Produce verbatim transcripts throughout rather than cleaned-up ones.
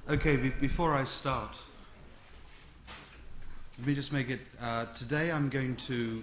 Okay, be before I start, let me just make it, uh, today I'm going to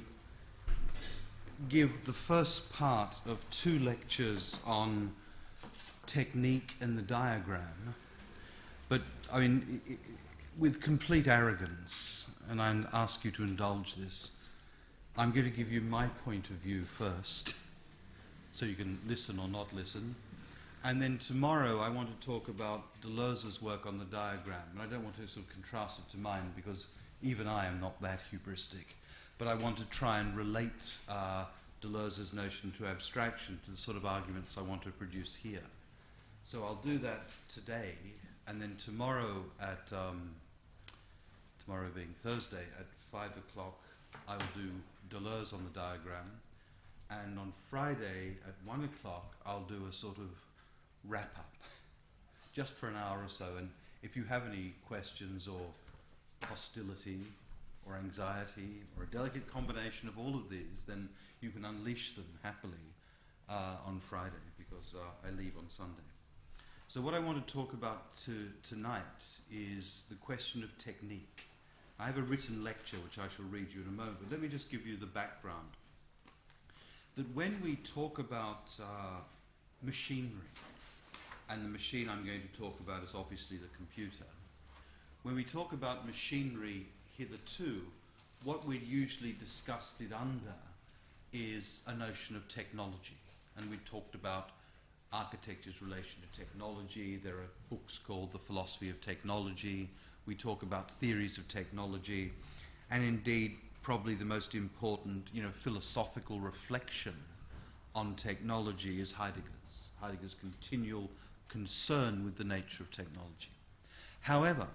give the first part of two lectures on technique and the diagram, but I mean, I, I, with complete arrogance, and I ask you to indulge this, I'm going to give you my point of view first, so you can listen or not listen. And then tomorrow I want to talk about Deleuze's work on the diagram. And I don't want to sort of contrast it to mine because even I am not that hubristic. But I want to try and relate uh, Deleuze's notion to abstraction to the sort of arguments I want to produce here. So I'll do that today, and then tomorrow at, um, tomorrow being Thursday, at five o'clock, I will do Deleuze on the diagram. And on Friday at one o'clock, I'll do a sort of wrap up, just for an hour or so. And if you have any questions or hostility or anxiety or a delicate combination of all of these, then you can unleash them happily uh, on Friday, because uh, I leave on Sunday. So what I want to talk about to, tonight is the question of technique. I have a written lecture which I shall read you in a moment, but let me just give you the background. That when we talk about uh, machinery, and the machine I'm going to talk about is obviously the computer. When we talk about machinery hitherto, what we'd usually discussed it under is a notion of technology. And we talked about architecture's relation to technology. There are books called The Philosophy of Technology. We talk about theories of technology. And indeed, probably the most important, you know, philosophical reflection on technology is Heidegger's. Heidegger's continual concern with the nature of technology. However,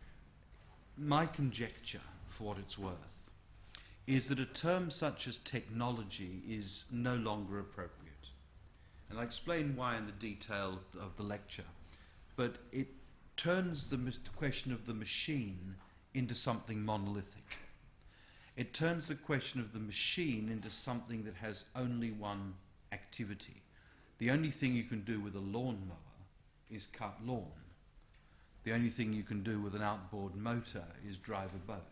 my conjecture, for what it's worth, is that a term such as technology is no longer appropriate. And I'll explain why in the detail of the lecture. But it turns the question of the machine into something monolithic. It turns the question of the machine into something that has only one activity. The only thing you can do with a lawnmower is cut lawn. The only thing you can do with an outboard motor is drive a boat.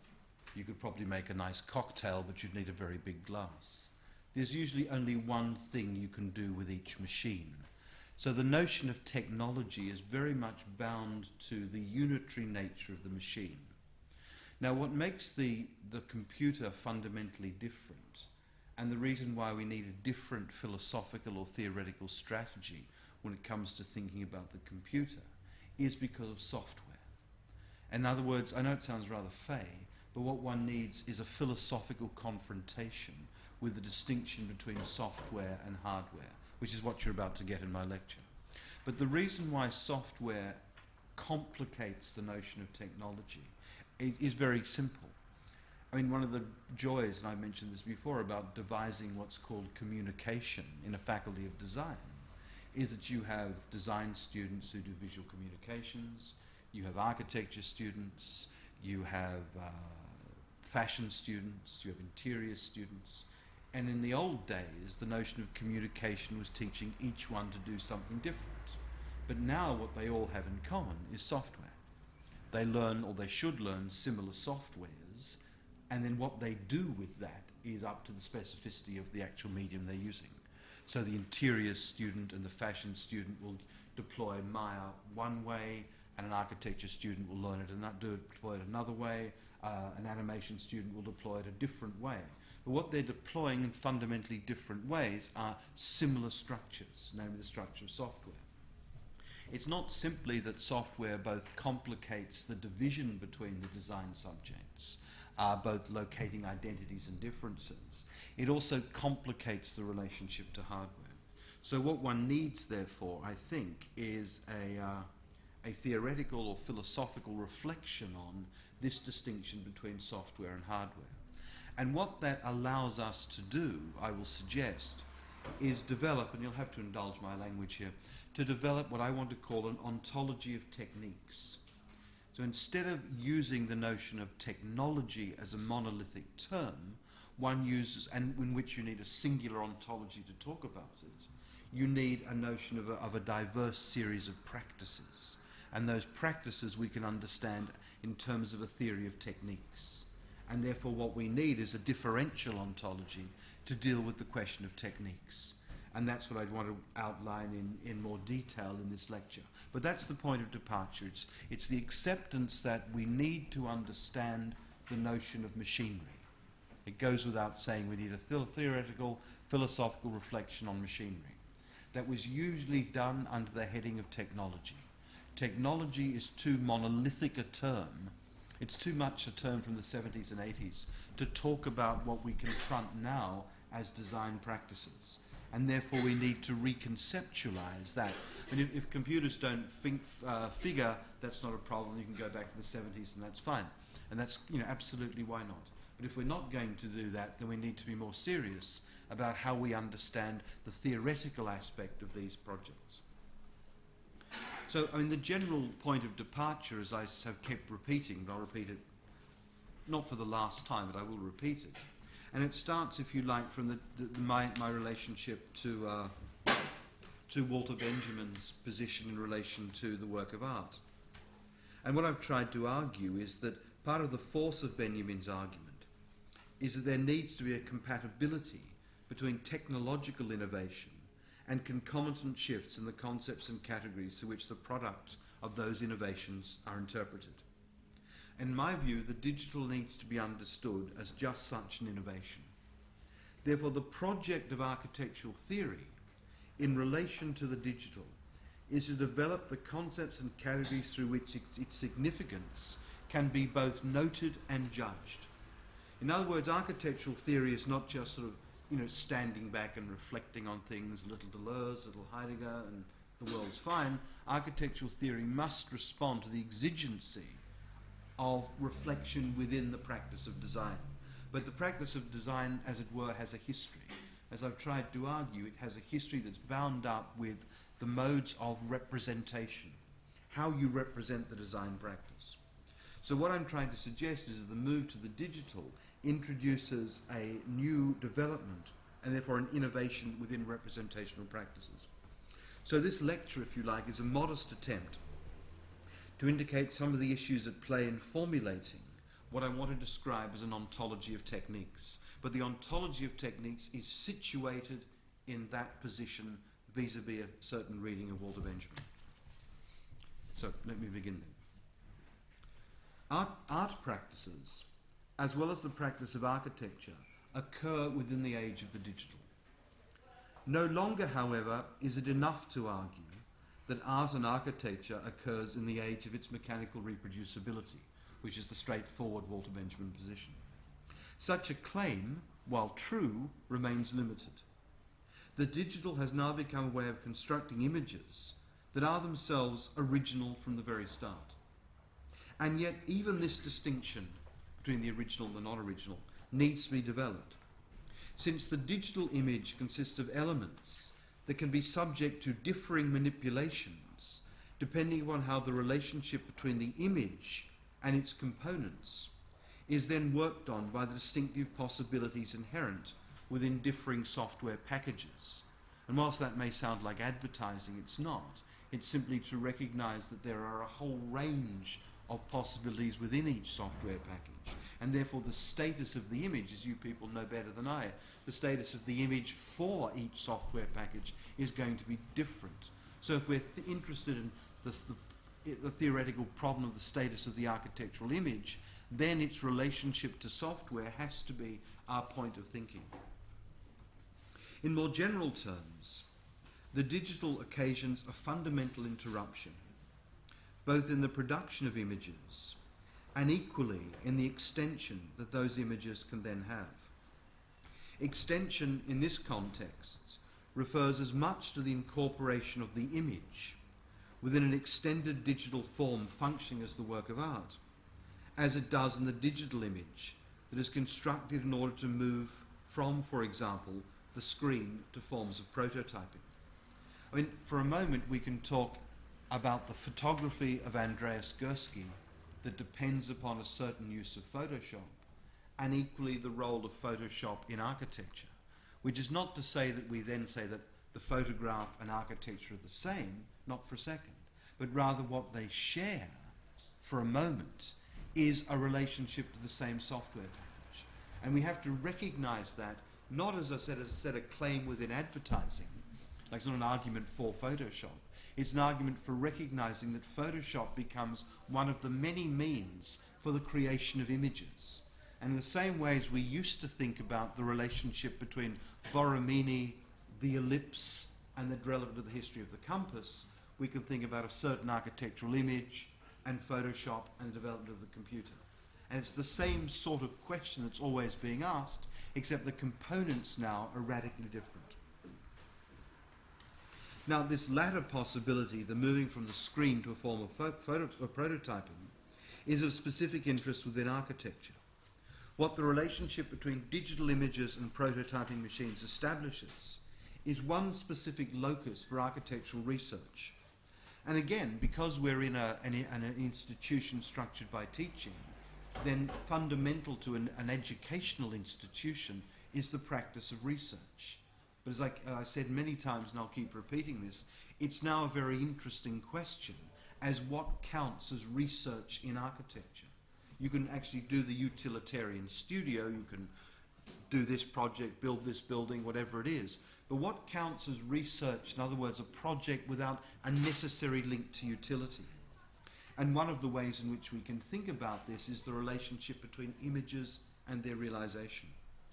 You could probably make a nice cocktail, but you'd need a very big glass. There's usually only one thing you can do with each machine. So the notion of technology is very much bound to the unitary nature of the machine. Now, what makes the, the computer fundamentally different, and the reason why we need a different philosophical or theoretical strategy when it comes to thinking about the computer, is because of software. In other words, I know it sounds rather fey, but what one needs is a philosophical confrontation with the distinction between software and hardware, which is what you're about to get in my lecture. But the reason why software complicates the notion of technology is, is very simple. I mean, one of the joys, and I mentioned this before, about devising what's called communication in a faculty of design, is that you have design students who do visual communications, you have architecture students, you have uh, fashion students, you have interior students. And in the old days, the notion of communication was teaching each one to do something different. But now what they all have in common is software. They learn, or they should learn, similar softwares, and then what they do with that is up to the specificity of the actual medium they're using. So the interior student and the fashion student will deploy Maya one way, and an architecture student will learn it and not do it, deploy it another way. Uh, an animation student will deploy it a different way. But what they're deploying in fundamentally different ways are similar structures, namely the structure of software. It's not simply that software both complicates the division between the design subjects, uh, both locating identities and differences. It also complicates the relationship to hardware. So what one needs, therefore, I think, is a, uh, a theoretical or philosophical reflection on this distinction between software and hardware. And what that allows us to do, I will suggest, is develop, and you'll have to indulge my language here, to develop what I want to call an ontology of techniques. So instead of using the notion of technology as a monolithic term, one uses, and in which you need a singular ontology to talk about it, you need a notion of a, of a diverse series of practices. and those practices we can understand in terms of a theory of techniques. And therefore what we need is a differential ontology to deal with the question of techniques. And that's what I'd want to outline in, in more detail in this lecture. But that's the point of departure. It's, it's the acceptance that we need to understand the notion of machinery. It goes without saying we need a th- theoretical, philosophical reflection on machinery. That was usually done under the heading of technology. Technology is too monolithic a term. It's too much a term from the seventies and eighties to talk about what we confront now as design practices. And therefore we need to reconceptualize that. I mean, if, if computers don't think, uh, figure, that's not a problem. You can go back to the seventies and that's fine. And that's, you know, absolutely why not. But if we're not going to do that, then we need to be more serious about how we understand the theoretical aspect of these projects. So, I mean, the general point of departure, as I have kept repeating, but I'll repeat it not for the last time, but I will repeat it. And it starts, if you like, from the, the, the, my, my relationship to, uh, to Walter Benjamin's position in relation to the work of art. And what I've tried to argue is that part of the force of Benjamin's argument is that there needs to be a compatibility between technological innovation and concomitant shifts in the concepts and categories through which the products of those innovations are interpreted. In my view, the digital needs to be understood as just such an innovation. Therefore, the project of architectural theory in relation to the digital is to develop the concepts and categories through which its, its significance can be both noted and judged. In other words, architectural theory is not just sort of, you know, standing back and reflecting on things, little Deleuze, little Heidegger, and the world's fine. Architectural theory must respond to the exigency of reflection within the practice of design. But the practice of design, as it were, has a history. As I've tried to argue, it has a history that's bound up with the modes of representation, how you represent the design practice. So what I'm trying to suggest is that the move to the digital introduces a new development and therefore an innovation within representational practices. So this lecture, if you like, is a modest attempt to indicate some of the issues at play in formulating what I want to describe as an ontology of techniques. But the ontology of techniques is situated in that position vis-a-vis a certain reading of Walter Benjamin. So let me begin then. Art, art practices, as well as the practice of architecture, occur within the age of the digital. No longer, however, is it enough to argue that art and architecture occurs in the age of its mechanical reproducibility, which is the straightforward Walter Benjamin position. Such a claim, while true, remains limited. The digital has now become a way of constructing images that are themselves original from the very start. And yet even this distinction between the original and the non-original needs to be developed. Since the digital image consists of elements that can be subject to differing manipulations depending upon how the relationship between the image and its components is then worked on by the distinctive possibilities inherent within differing software packages. And whilst that may sound like advertising, it's not. It's simply to recognize that there are a whole range of possibilities within each software package. And therefore the status of the image, as you people know better than I, the status of the image for each software package is going to be different. So if we're th- interested in the, the, the theoretical problem of the status of the architectural image, then its relationship to software has to be our point of thinking. In more general terms, the digital occasions a fundamental interruption, both in the production of images and equally in the extension that those images can then have. Extension in this context refers as much to the incorporation of the image within an extended digital form functioning as the work of art, as it does in the digital image that is constructed in order to move from, for example, the screen to forms of prototyping. I mean, for a moment we can talk about the photography of Andreas Gursky that depends upon a certain use of Photoshop, and equally the role of Photoshop in architecture, which is not to say that we then say that the photograph and architecture are the same, not for a second, but rather what they share for a moment is a relationship to the same software package. And we have to recognize that not, as I said, as I said, a claim within advertising, like it's not an argument for Photoshop. It's an argument for recognizing that Photoshop becomes one of the many means for the creation of images. And in the same way as we used to think about the relationship between Borromini, the ellipse, and the relevant to the history of the compass, we can think about a certain architectural image and Photoshop and the development of the computer. And it's the same sort of question that's always being asked, except the components now are radically different. Now, this latter possibility, the moving from the screen to a form of pho photo or prototyping, is of specific interest within architecture. What the relationship between digital images and prototyping machines establishes is one specific locus for architectural research. And again, because we're in a, an, an institution structured by teaching, then fundamental to an, an educational institution is the practice of research. But as I, I said many times, and I'll keep repeating this, it's now a very interesting question as what counts as research in architecture. You can actually do the utilitarian studio, you can do this project, build this building, whatever it is. But what counts as research, in other words, a project without a necessary link to utility? And one of the ways in which we can think about this is the relationship between images and their realization.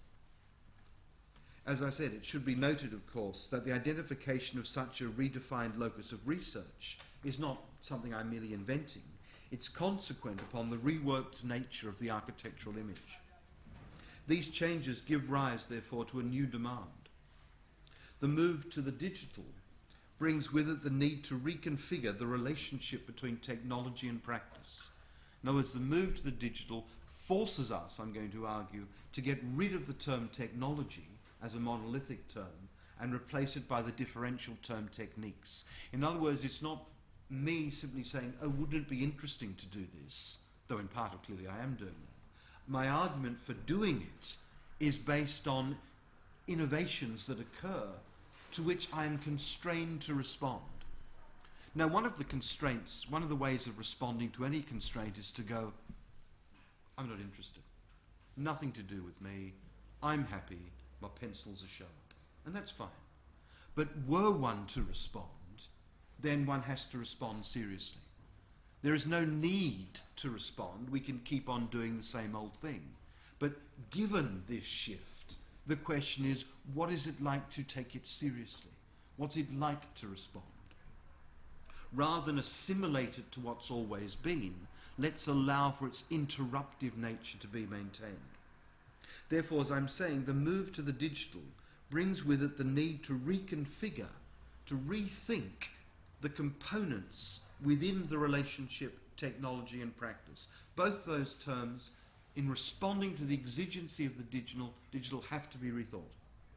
As I said, it should be noted, of course, that the identification of such a redefined locus of research is not something I'm merely inventing. It's consequent upon the reworked nature of the architectural image. These changes give rise, therefore, to a new demand. The move to the digital brings with it the need to reconfigure the relationship between technology and practice. In other words, the move to the digital forces us, I'm going to argue, to get rid of the term technology as a monolithic term and replace it by the differential term techniques. In other words, it's not me simply saying, oh, wouldn't it be interesting to do this, though in part, clearly, I am doing that. My argument for doing it is based on innovations that occur to which I am constrained to respond. Now, one of the constraints, one of the ways of responding to any constraint is to go, I'm not interested. Nothing to do with me. I'm happy. My pencils are sharp. And that's fine. But were one to respond, then one has to respond seriously. There is no need to respond. We can keep on doing the same old thing. But given this shift, the question is, what is it like to take it seriously? What's it like to respond? Rather than assimilate it to what's always been, let's allow for its interruptive nature to be maintained. Therefore, as I'm saying, the move to the digital brings with it the need to reconfigure, to rethink the components within the relationship technology and practice. Both those terms, in responding to the exigency of the digital, digital have to be rethought.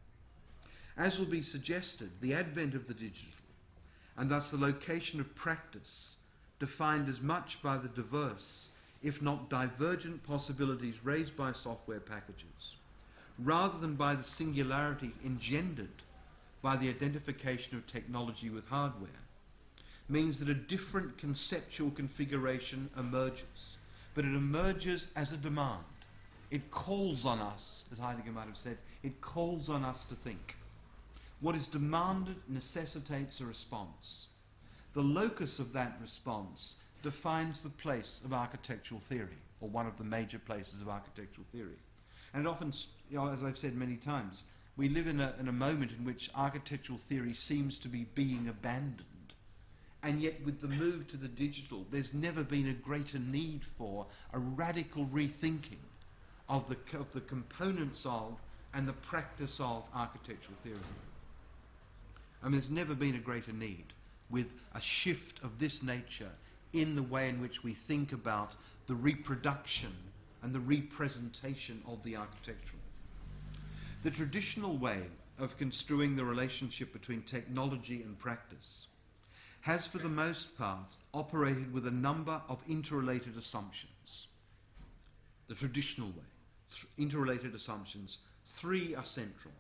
As will be suggested, the advent of the digital, and thus the location of practice, defined as much by the diverse, if not divergent possibilities raised by software packages, rather than by the singularity engendered by the identification of technology with hardware, means that a different conceptual configuration emerges. But it emerges as a demand. It calls on us, as Heidegger might have said, it calls on us to think. What is demanded necessitates a response. The locus of that response defines the place of architectural theory, or one of the major places of architectural theory. And it often, you know, as I've said many times, we live in a, in a moment in which architectural theory seems to be being abandoned. And yet with the move to the digital, there's never been a greater need for a radical rethinking of the, of the components of and the practice of architectural theory. I mean, there's never been a greater need with a shift of this nature in the way in which we think about the reproduction and the representation of the architectural. The traditional way of construing the relationship between technology and practice has for the most part operated with a number of interrelated assumptions. The traditional way, th- interrelated assumptions, three are central.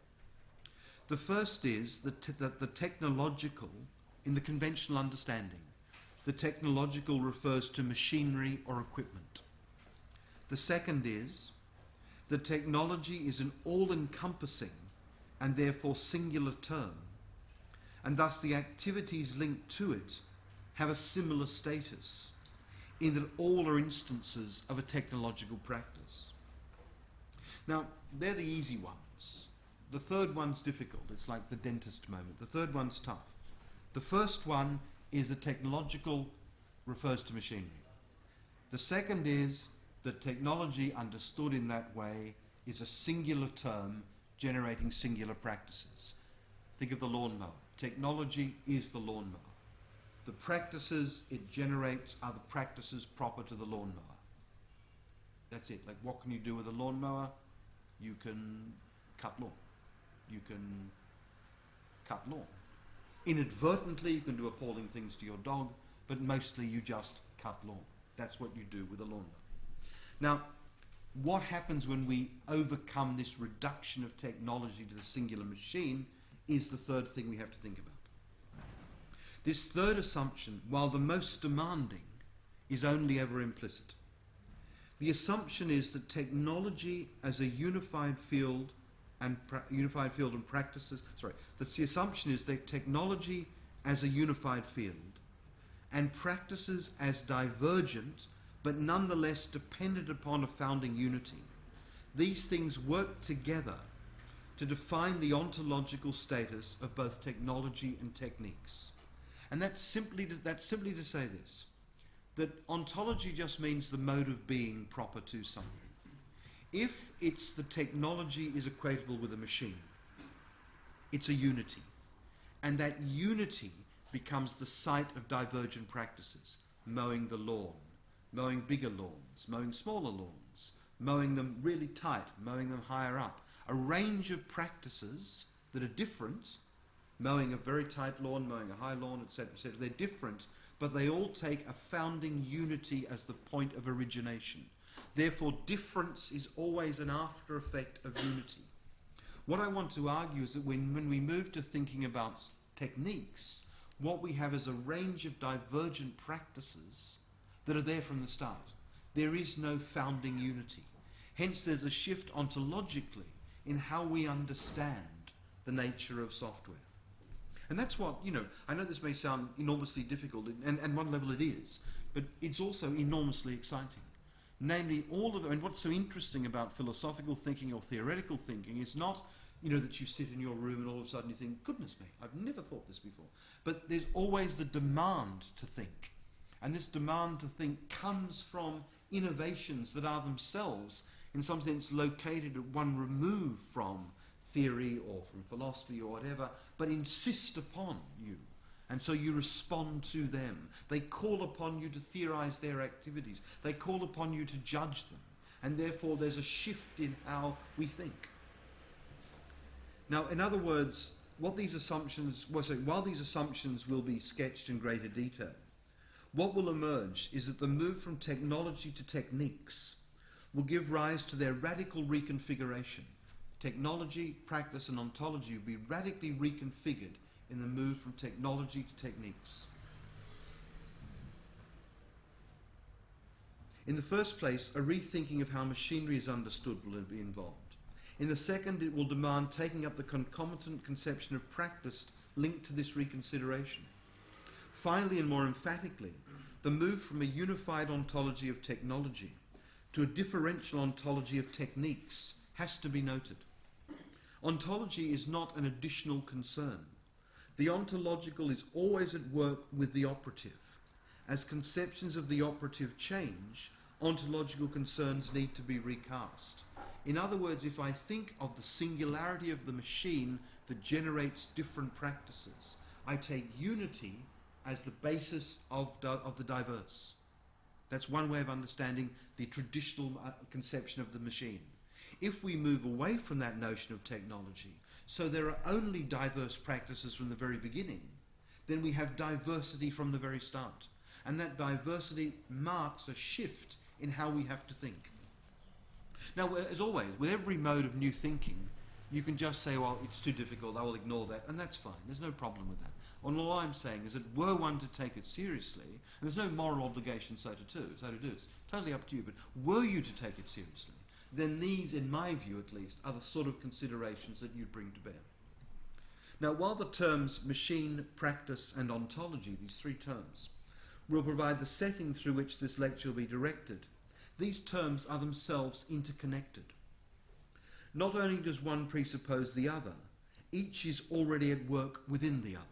The first is that, t- that the technological, in the conventional understanding, the technological refers to machinery or equipment. The second is that technology is an all-encompassing and therefore singular term, and thus the activities linked to it have a similar status, in that all are instances of a technological practice. Now, they're the easy ones. The third one's difficult. It's like the dentist moment. The third one's tough. The first one is that technological refers to machinery. The second is that technology understood in that way is a singular term generating singular practices. Think of the lawnmower. Technology is the lawnmower. The practices it generates are the practices proper to the lawnmower. That's it. Like, what can you do with a lawnmower? You can cut lawn. You can cut lawn. Inadvertently, you can do appalling things to your dog, but mostly you just cut lawn. That's what you do with a lawnmower. Now, what happens when we overcome this reduction of technology to the singular machine is the third thing we have to think about. This third assumption, while the most demanding, is only ever implicit. The assumption is that technology as a unified field and unified field and practices, sorry, that's the assumption is that technology as a unified field and practices as divergent but nonetheless dependent upon a founding unity. These things work together to define the ontological status of both technology and techniques. And that's simply to, that's simply to say this, that ontology just means the mode of being proper to something. If it's the technology is equatable with a machine, it's a unity. And that unity becomes the site of divergent practices, mowing the lawn, mowing bigger lawns, mowing smaller lawns, mowing them really tight, mowing them higher up. A range of practices that are different, mowing a very tight lawn, mowing a high lawn, et cetera, et cetera. They're different, but they all take a founding unity as the point of origination. Therefore, difference is always an after effect of unity. What I want to argue is that when, when we move to thinking about techniques, what we have is a range of divergent practices that are there from the start. There is no founding unity. Hence, there's a shift ontologically in how we understand the nature of software. And that's what, you know, I know this may sound enormously difficult, and, and one level it is, but it's also enormously exciting. Namely, all of it, and what's so interesting about philosophical thinking or theoretical thinking is not, you know, that you sit in your room and all of a sudden you think, goodness me, I've never thought this before. But there's always the demand to think. And this demand to think comes from innovations that are themselves, in some sense, located at one remove from theory or from philosophy or whatever, but insist upon you. And so you respond to them. They call upon you to theorize their activities. They call upon you to judge them. And therefore there's a shift in how we think. Now, in other words, what these assumptions, well, sorry, while these assumptions will be sketched in greater detail, what will emerge is that the move from technology to techniques will give rise to their radical reconfiguration. Technology, practice, and ontology will be radically reconfigured in the move from technology to techniques. In the first place, a rethinking of how machinery is understood will be involved. In the second, it will demand taking up the concomitant conception of practice linked to this reconsideration. Finally, and more emphatically, the move from a unified ontology of technology to a differential ontology of techniques has to be noted. Ontology is not an additional concern. The ontological is always at work with the operative. As conceptions of the operative change, ontological concerns need to be recast. In other words, if I think of the singularity of the machine that generates different practices, I take unity as the basis of, of the diverse. That's one way of understanding the traditional uh, conception of the machine. If we move away from that notion of technology, so there are only diverse practices from the very beginning, then we have diversity from the very start. And that diversity marks a shift in how we have to think. Now, as always, with every mode of new thinking, you can just say, well, it's too difficult, I will ignore that, and that's fine. There's no problem with that. And all I'm saying is that were one to take it seriously, and there's no moral obligation so to do, so to do, it's totally up to you, but were you to take it seriously, then these, in my view at least, are the sort of considerations that you'd bring to bear. Now, while the terms machine, practice, and ontology, these three terms, will provide the setting through which this lecture will be directed, these terms are themselves interconnected. Not only does one presuppose the other, each is already at work within the other.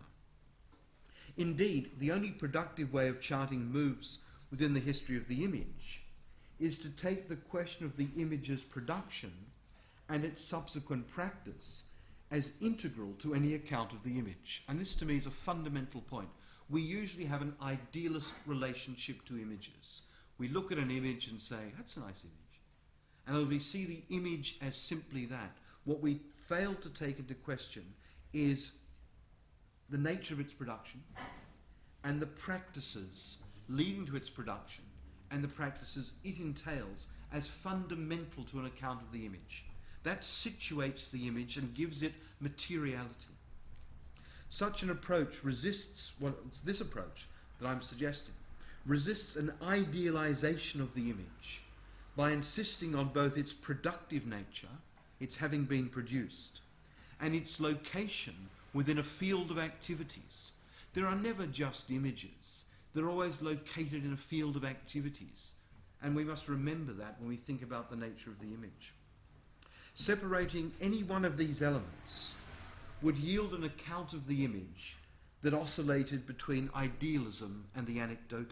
Indeed, the only productive way of charting moves within the history of the image is to take the question of the image's production and its subsequent practice as integral to any account of the image. And this to me is a fundamental point. We usually have an idealist relationship to images. We look at an image and say, that's a nice image. And we see the image as simply that. What we fail to take into question is the nature of its production and the practices leading to its production and the practices it entails as fundamental to an account of the image. That situates the image and gives it materiality. Such an approach resists, well, it's this approach that I'm suggesting, resists an idealization of the image by insisting on both its productive nature, its having been produced, and its location within a field of activities. There are never just images. They're always located in a field of activities. And we must remember that when we think about the nature of the image. Separating any one of these elements would yield an account of the image that oscillated between idealism and the anecdotal.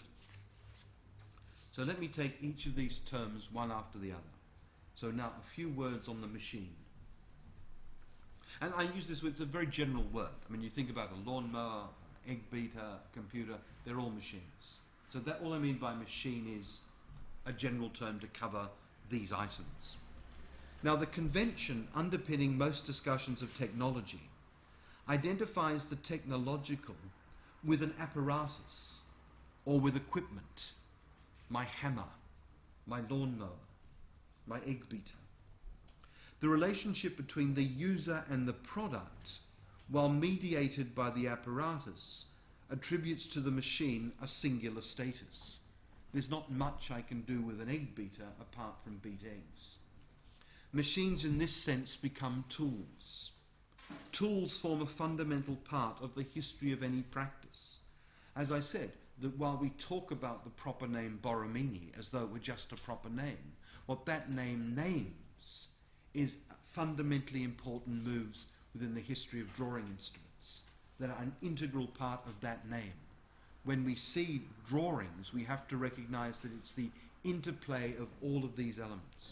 So let me take each of these terms one after the other. So now a few words on the machine. And I use this, it's a very general word. I mean, you think about a lawnmower, egg beater, computer, they're all machines. So that all I mean by machine is a general term to cover these items. Now, the convention underpinning most discussions of technology identifies the technological with an apparatus or with equipment. My hammer, my lawnmower, my egg beater. The relationship between the user and the product, while mediated by the apparatus, attributes to the machine a singular status. There's not much I can do with an egg beater apart from beat eggs. Machines in this sense become tools. Tools form a fundamental part of the history of any practice. As I said, that while we talk about the proper name Borromini as though it were just a proper name, what that name names is fundamentally important moves within the history of drawing instruments that are an integral part of that name. When we see drawings, we have to recognize that it's the interplay of all of these elements.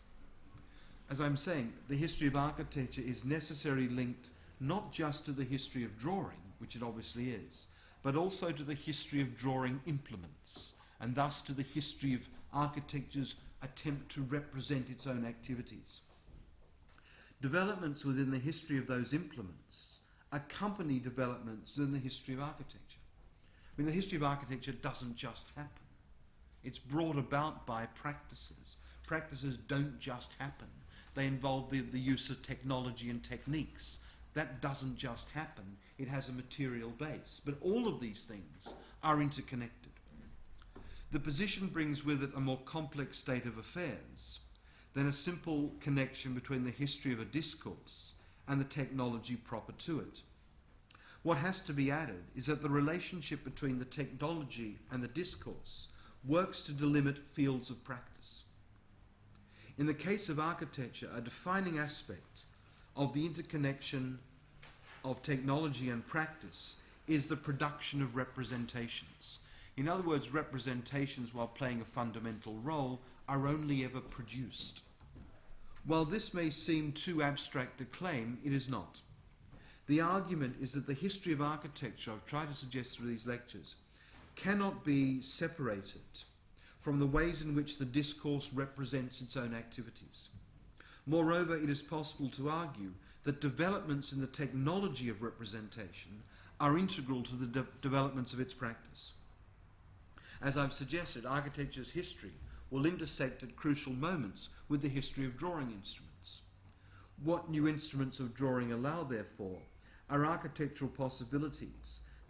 As I'm saying, the history of architecture is necessarily linked not just to the history of drawing, which it obviously is, but also to the history of drawing implements, and thus to the history of architecture's attempt to represent its own activities. Developments within the history of those implements accompany developments within the history of architecture. I mean, the history of architecture doesn't just happen. It's brought about by practices. Practices don't just happen. They involve the, the use of technology and techniques. That doesn't just happen. It has a material base. But all of these things are interconnected. The position brings with it a more complex state of affairs than a simple connection between the history of a discourse and the technology proper to it. What has to be added is that the relationship between the technology and the discourse works to delimit fields of practice. In the case of architecture, a defining aspect of the interconnection of technology and practice is the production of representations. In other words, representations, while playing a fundamental role, are only ever produced. While this may seem too abstract a claim, it is not. The argument is that the history of architecture, I've tried to suggest through these lectures, cannot be separated from the ways in which the discourse represents its own activities. Moreover, it is possible to argue that developments in the technology of representation are integral to the de- developments of its practice. As I've suggested, architecture's history will intersect at crucial moments with the history of drawing instruments. What new instruments of drawing allow, therefore, are architectural possibilities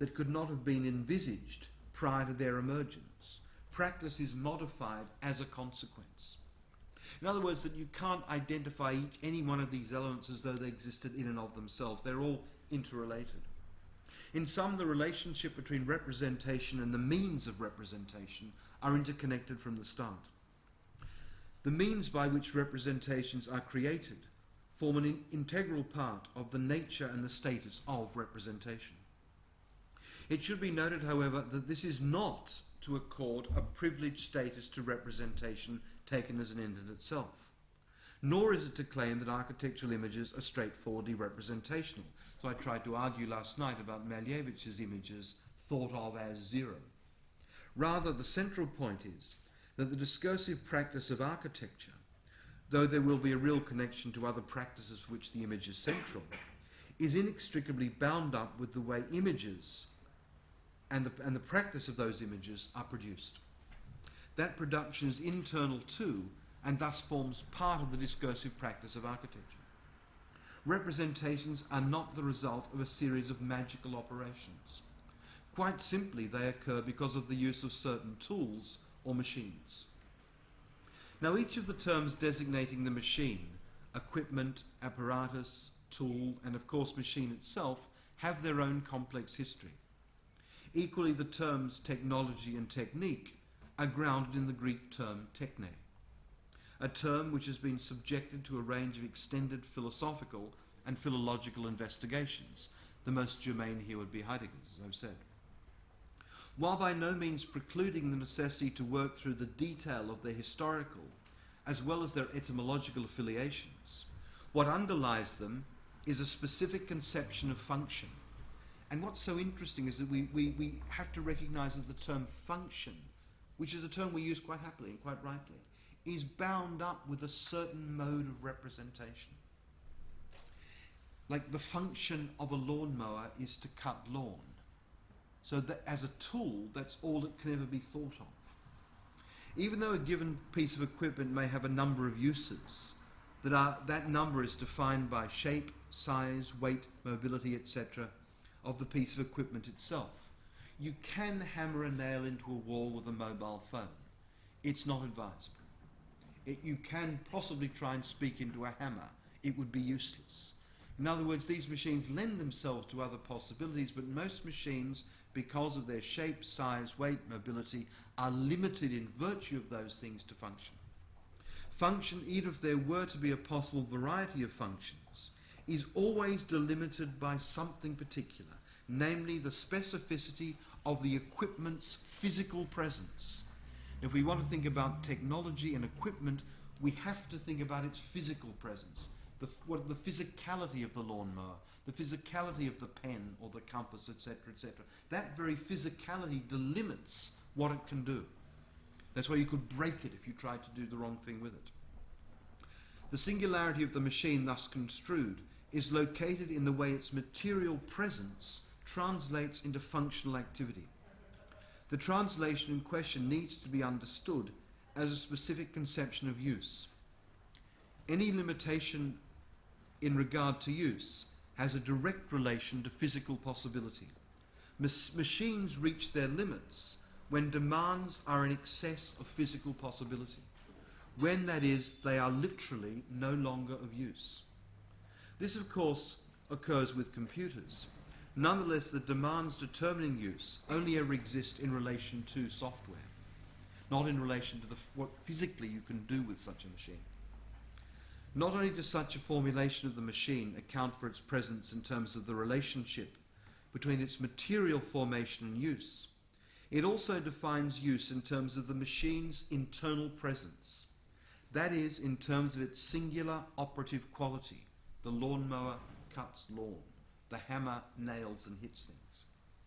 that could not have been envisaged prior to their emergence. Practice is modified as a consequence. In other words, that you can't identify each, any one of these elements as though they existed in and of themselves. They're all interrelated. In some, the relationship between representation and the means of representation are interconnected from the start. The means by which representations are created form an in integral part of the nature and the status of representation. It should be noted, however, that this is not to accord a privileged status to representation taken as an end in itself, nor is it to claim that architectural images are straightforwardly representational. So I tried to argue last night about Malevich's images thought of as zero. Rather, the central point is that the discursive practice of architecture, though there will be a real connection to other practices for which the image is central, is inextricably bound up with the way images and the, and the practice of those images are produced. That production is internal to, and thus forms part of the discursive practice of architecture. Representations are not the result of a series of magical operations. Quite simply, they occur because of the use of certain tools or machines. Now, each of the terms designating the machine, equipment, apparatus, tool, and of course machine itself, have their own complex history. Equally, the terms technology and technique are grounded in the Greek term techne, a term which has been subjected to a range of extended philosophical and philological investigations. The most germane here would be Heidegger's, as I've said. While by no means precluding the necessity to work through the detail of their historical as well as their etymological affiliations, what underlies them is a specific conception of function. And what's so interesting is that we, we, we have to recognize that the term function, which is a term we use quite happily and quite rightly, is bound up with a certain mode of representation. Like the function of a lawnmower is to cut lawn. So that as a tool, that's all it can ever be thought of. Even though a given piece of equipment may have a number of uses, that, are, that number is defined by shape, size, weight, mobility, et cetera, of the piece of equipment itself. You can hammer a nail into a wall with a mobile phone. It's not advisable. It, you can possibly try and speak into a hammer. It would be useless. In other words, these machines lend themselves to other possibilities, but most machines, because of their shape, size, weight, mobility, are limited in virtue of those things to function. Function, even if there were to be a possible variety of functions, is always delimited by something particular, namely the specificity of the equipment's physical presence. If we want to think about technology and equipment, we have to think about its physical presence. The, what, the physicality of the lawnmower, the physicality of the pen or the compass, et cetera, et cetera. That very physicality delimits what it can do. That's why you could break it if you tried to do the wrong thing with it. The singularity of the machine, thus construed, is located in the way its material presence translates into functional activity. The translation in question needs to be understood as a specific conception of use. Any limitation in regard to use has a direct relation to physical possibility. Mas- machines reach their limits when demands are in excess of physical possibility, when, that is, they are literally no longer of use. This, of course, occurs with computers. Nonetheless, the demands determining use only ever exist in relation to software, not in relation to the, what physically you can do with such a machine. Not only does such a formulation of the machine account for its presence in terms of the relationship between its material formation and use, it also defines use in terms of the machine's internal presence. That is, in terms of its singular operative quality. The lawnmower cuts lawn. The hammer nails and hits things.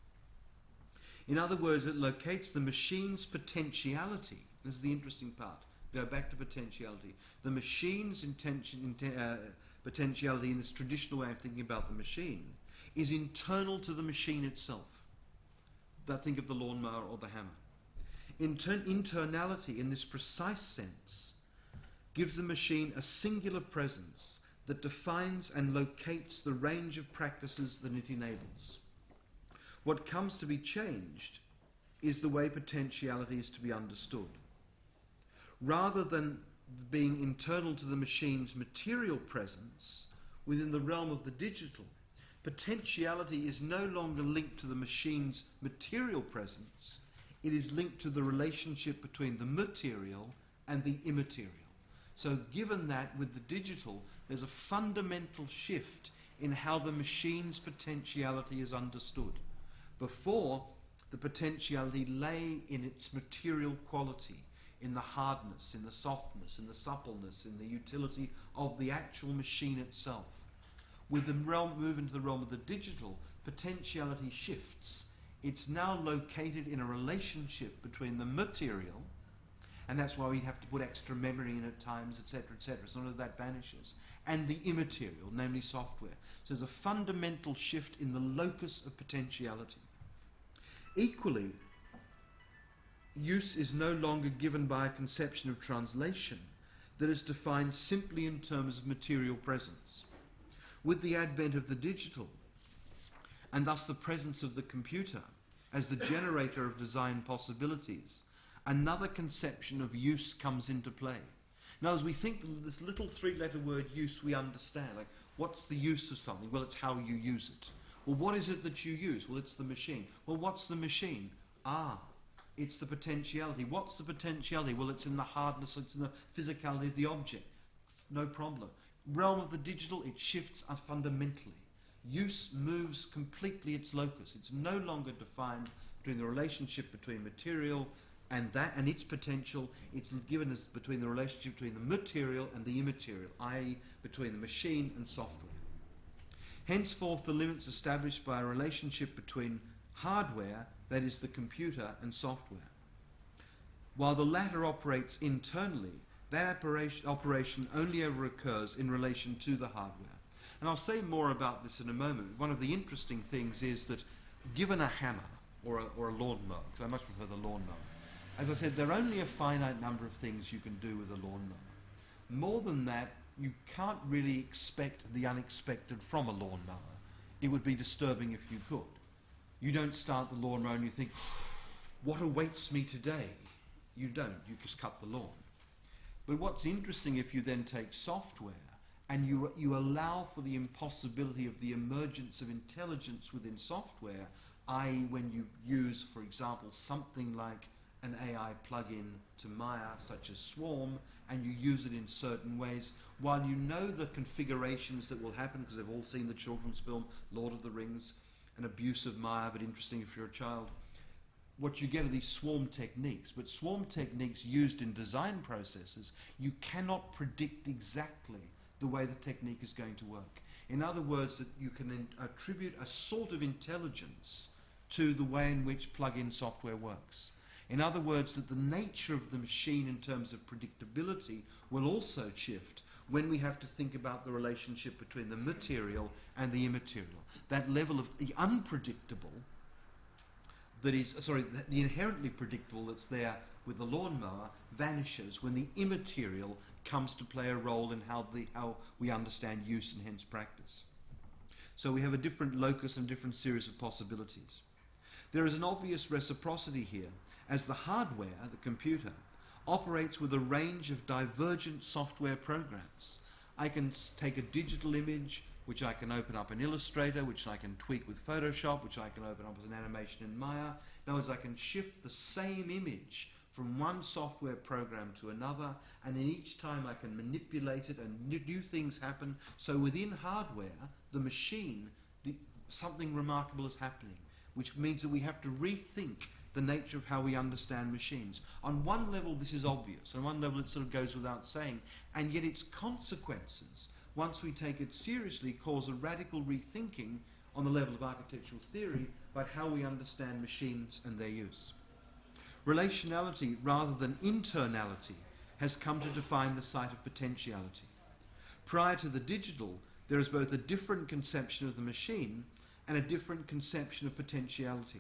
In other words, it locates the machine's potentiality. This is the interesting part. Go back to potentiality. The machine's intention, inten, uh, potentiality in this traditional way of thinking about the machine is internal to the machine itself. But think of the lawnmower or the hammer. Inter internality in this precise sense gives the machine a singular presence that defines and locates the range of practices that it enables. What comes to be changed is the way potentiality is to be understood. Rather than being internal to the machine's material presence within the realm of the digital, potentiality is no longer linked to the machine's material presence. It is linked to the relationship between the material and the immaterial. So given that with the digital, there's a fundamental shift in how the machine's potentiality is understood. Before, the potentiality lay in its material quality, in the hardness, in the softness, in the suppleness, in the utility of the actual machine itself. With the realm, move into the realm of the digital, potentiality shifts. It's now located in a relationship between the material, and that's why we have to put extra memory in at times, et cetera, et cetera, so none of that vanishes, and the immaterial, namely software. So there's a fundamental shift in the locus of potentiality. Equally, use is no longer given by a conception of translation that is defined simply in terms of material presence. With the advent of the digital, and thus the presence of the computer as the generator of design possibilities, another conception of use comes into play. Now, as we think this little three-letter word use, we understand, like, what's the use of something? Well, it's how you use it. Well, what is it that you use? Well, it's the machine. Well, what's the machine? Ah, it's the potentiality. What's the potentiality? Well, it's in the hardness, it's in the physicality of the object. No problem. Realm of the digital, it shifts fundamentally. Use moves completely its locus. It's no longer defined between the relationship between material and that and its potential. It's given as between the relationship between the material and the immaterial, that is between the machine and software. Henceforth, the limits established by a relationship between hardware, that is the computer, and software. While the latter operates internally, that operation, operation only ever occurs in relation to the hardware. And I'll say more about this in a moment. One of the interesting things is that given a hammer or a, or a lawnmower, because I much prefer the lawnmower, as I said, there are only a finite number of things you can do with a lawnmower. More than that, you can't really expect the unexpected from a lawnmower. It would be disturbing if you could. You don't start the lawnmower and you think, what awaits me today? You don't. You just cut the lawn. But what's interesting, if you then take software and you, you allow for the impossibility of the emergence of intelligence within software, that is when you use, for example, something like an A I plugin to Maya, such as Swarm, and you use it in certain ways, while you know the configurations that will happen, because they've all seen the children's film Lord of the Rings, an abuse of Maya, but interesting if you're a child. What you get are these swarm techniques, but swarm techniques used in design processes, you cannot predict exactly the way the technique is going to work. In other words, that you can attribute a sort of intelligence to the way in which plug-in software works. In other words, that the nature of the machine in terms of predictability will also shift when we have to think about the relationship between the material and the immaterial. That level of the unpredictable that is, sorry, the inherently predictable that's there with the lawnmower vanishes when the immaterial comes to play a role in how, the, how we understand use and hence practice. So we have a different locus and different series of possibilities. There is an obvious reciprocity here, as the hardware, the computer, operates with a range of divergent software programs. I can take a digital image, which I can open up in Illustrator, which I can tweak with Photoshop, which I can open up as an animation in Maya. In other words, I can shift the same image from one software program to another, and in each time I can manipulate it and new things happen. So within hardware, the machine, the, something remarkable is happening, which means that we have to rethink the nature of how we understand machines. On one level, this is obvious. On one level, it sort of goes without saying, and yet its consequences, once we take it seriously, cause a radical rethinking on the level of architectural theory about how we understand machines and their use. Relationality rather than internality has come to define the site of potentiality. Prior to the digital, there is both a different conception of the machine and a different conception of potentiality.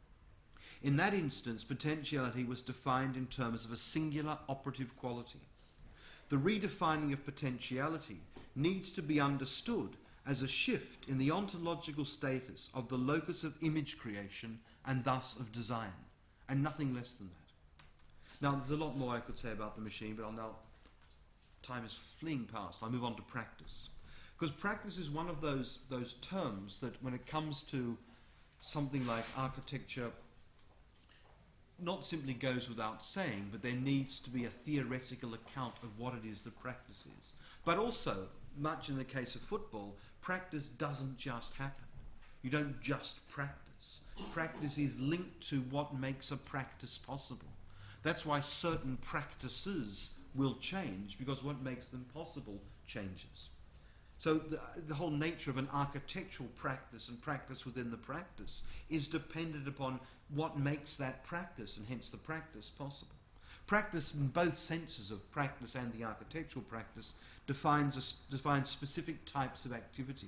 In that instance, potentiality was defined in terms of a singular operative quality. The redefining of potentiality needs to be understood as a shift in the ontological status of the locus of image creation and thus of design, and nothing less than that. Now, there's a lot more I could say about the machine, but I'll now, time is fleeing past. I'll move on to practice. Because practice is one of those, those terms that when it comes to something like architecture, not simply goes without saying, but there needs to be a theoretical account of what it is that practice is. But also, much in the case of football, practice doesn't just happen. You don't just practice. Practice is linked to what makes a practice possible. That's why certain practices will change, because what makes them possible changes. So the, the whole nature of an architectural practice and practice within the practice is dependent upon what makes that practice, and hence the practice, possible. Practice, in both senses of practice and the architectural practice, defines, a, defines specific types of activity.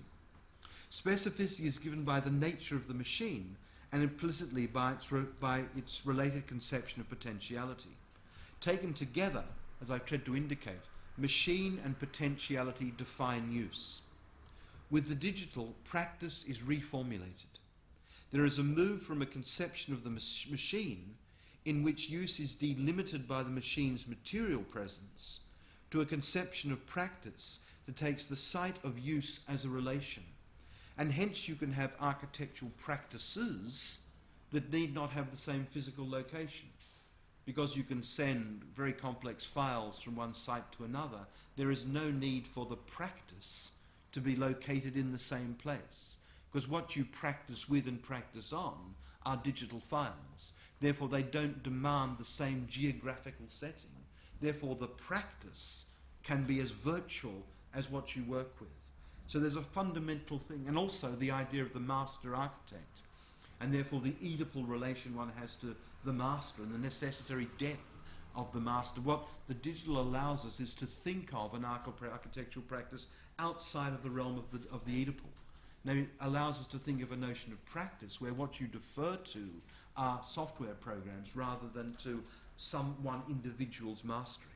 Specificity is given by the nature of the machine and implicitly by its, re, by its related conception of potentiality. Taken together, as I've tried to indicate, machine and potentiality define use. With the digital, practice is reformulated. There is a move from a conception of the mach machine in which use is delimited by the machine's material presence to a conception of practice that takes the site of use as a relation. And hence you can have architectural practices that need not have the same physical location. Because you can send very complex files from one site to another, there is no need for the practice to be located in the same place. Because what you practice with and practice on are digital files. Therefore, they don't demand the same geographical setting. Therefore, the practice can be as virtual as what you work with. So there's a fundamental thing, and also the idea of the master architect, and therefore the Oedipal relation one has to the master and the necessary depth of the master. What the digital allows us is to think of an architectural practice outside of the realm of the, of the Oedipal. Now, it allows us to think of a notion of practice where what you defer to are software programs rather than to some one individual's mastery.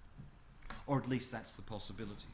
Or at least that's the possibility.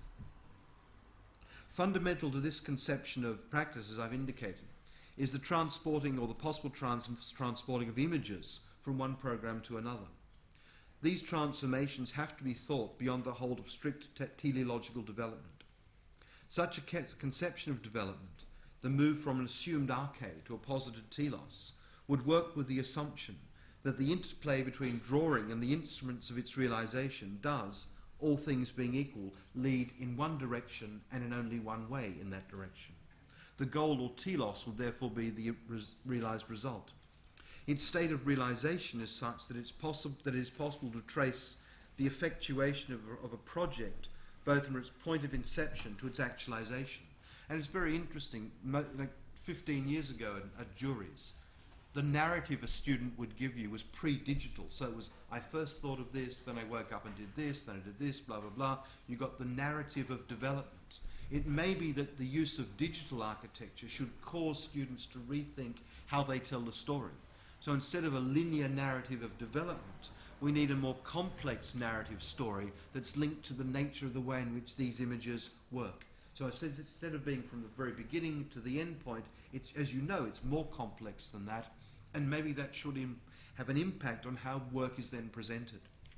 Fundamental to this conception of practice, as I've indicated, is the transporting or the possible trans transporting of images from one program to another. These transformations have to be thought beyond the hold of strict te teleological development. Such a conception of development, the move from an assumed arche to a posited telos, would work with the assumption that the interplay between drawing and the instruments of its realization does, all things being equal, lead in one direction and in only one way in that direction. The goal or telos will therefore be the res realized result. Its state of realization is such that, it's possi that it is possible to trace the effectuation of a, of a project both from its point of inception to its actualization. And it's very interesting, Mo like fifteen years ago at, at juries, the narrative a student would give you was pre-digital. So it was, I first thought of this, then I woke up and did this, then I did this, blah, blah, blah. You got the narrative of development. It may be that the use of digital architecture should cause students to rethink how they tell the story. So instead of a linear narrative of development, we need a more complex narrative story that's linked to the nature of the way in which these images work. So instead of being from the very beginning to the end point, it's, as you know, it's more complex than that, and maybe that should im have an impact on how work is then presented.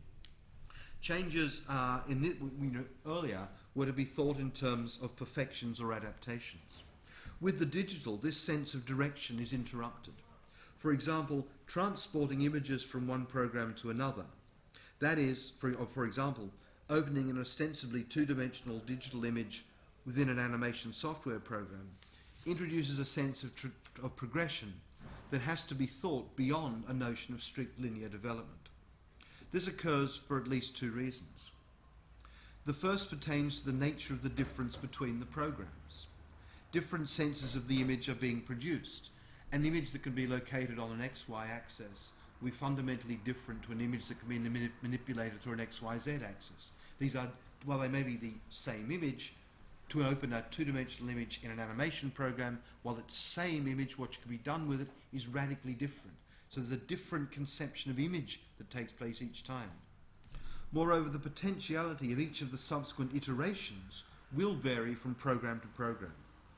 Changes uh, in the, we know earlier were to be thought in terms of perfections or adaptations. With the digital, this sense of direction is interrupted. For example, transporting images from one program to another. That is, for, or for example, opening an ostensibly two-dimensional digital image within an animation software program introduces a sense of, tr of progression that has to be thought beyond a notion of strict linear development. This occurs for at least two reasons. The first pertains to the nature of the difference between the programs. Different senses of the image are being produced. An image that can be located on an X Y axis will be fundamentally different to an image that can be manip manipulated through an X Y Z axis. These are, while they may be the same image, to open a two-dimensional image in an animation program, while that same image, what can be done with it, is radically different. So there's a different conception of image that takes place each time. Moreover, the potentiality of each of the subsequent iterations will vary from program to program.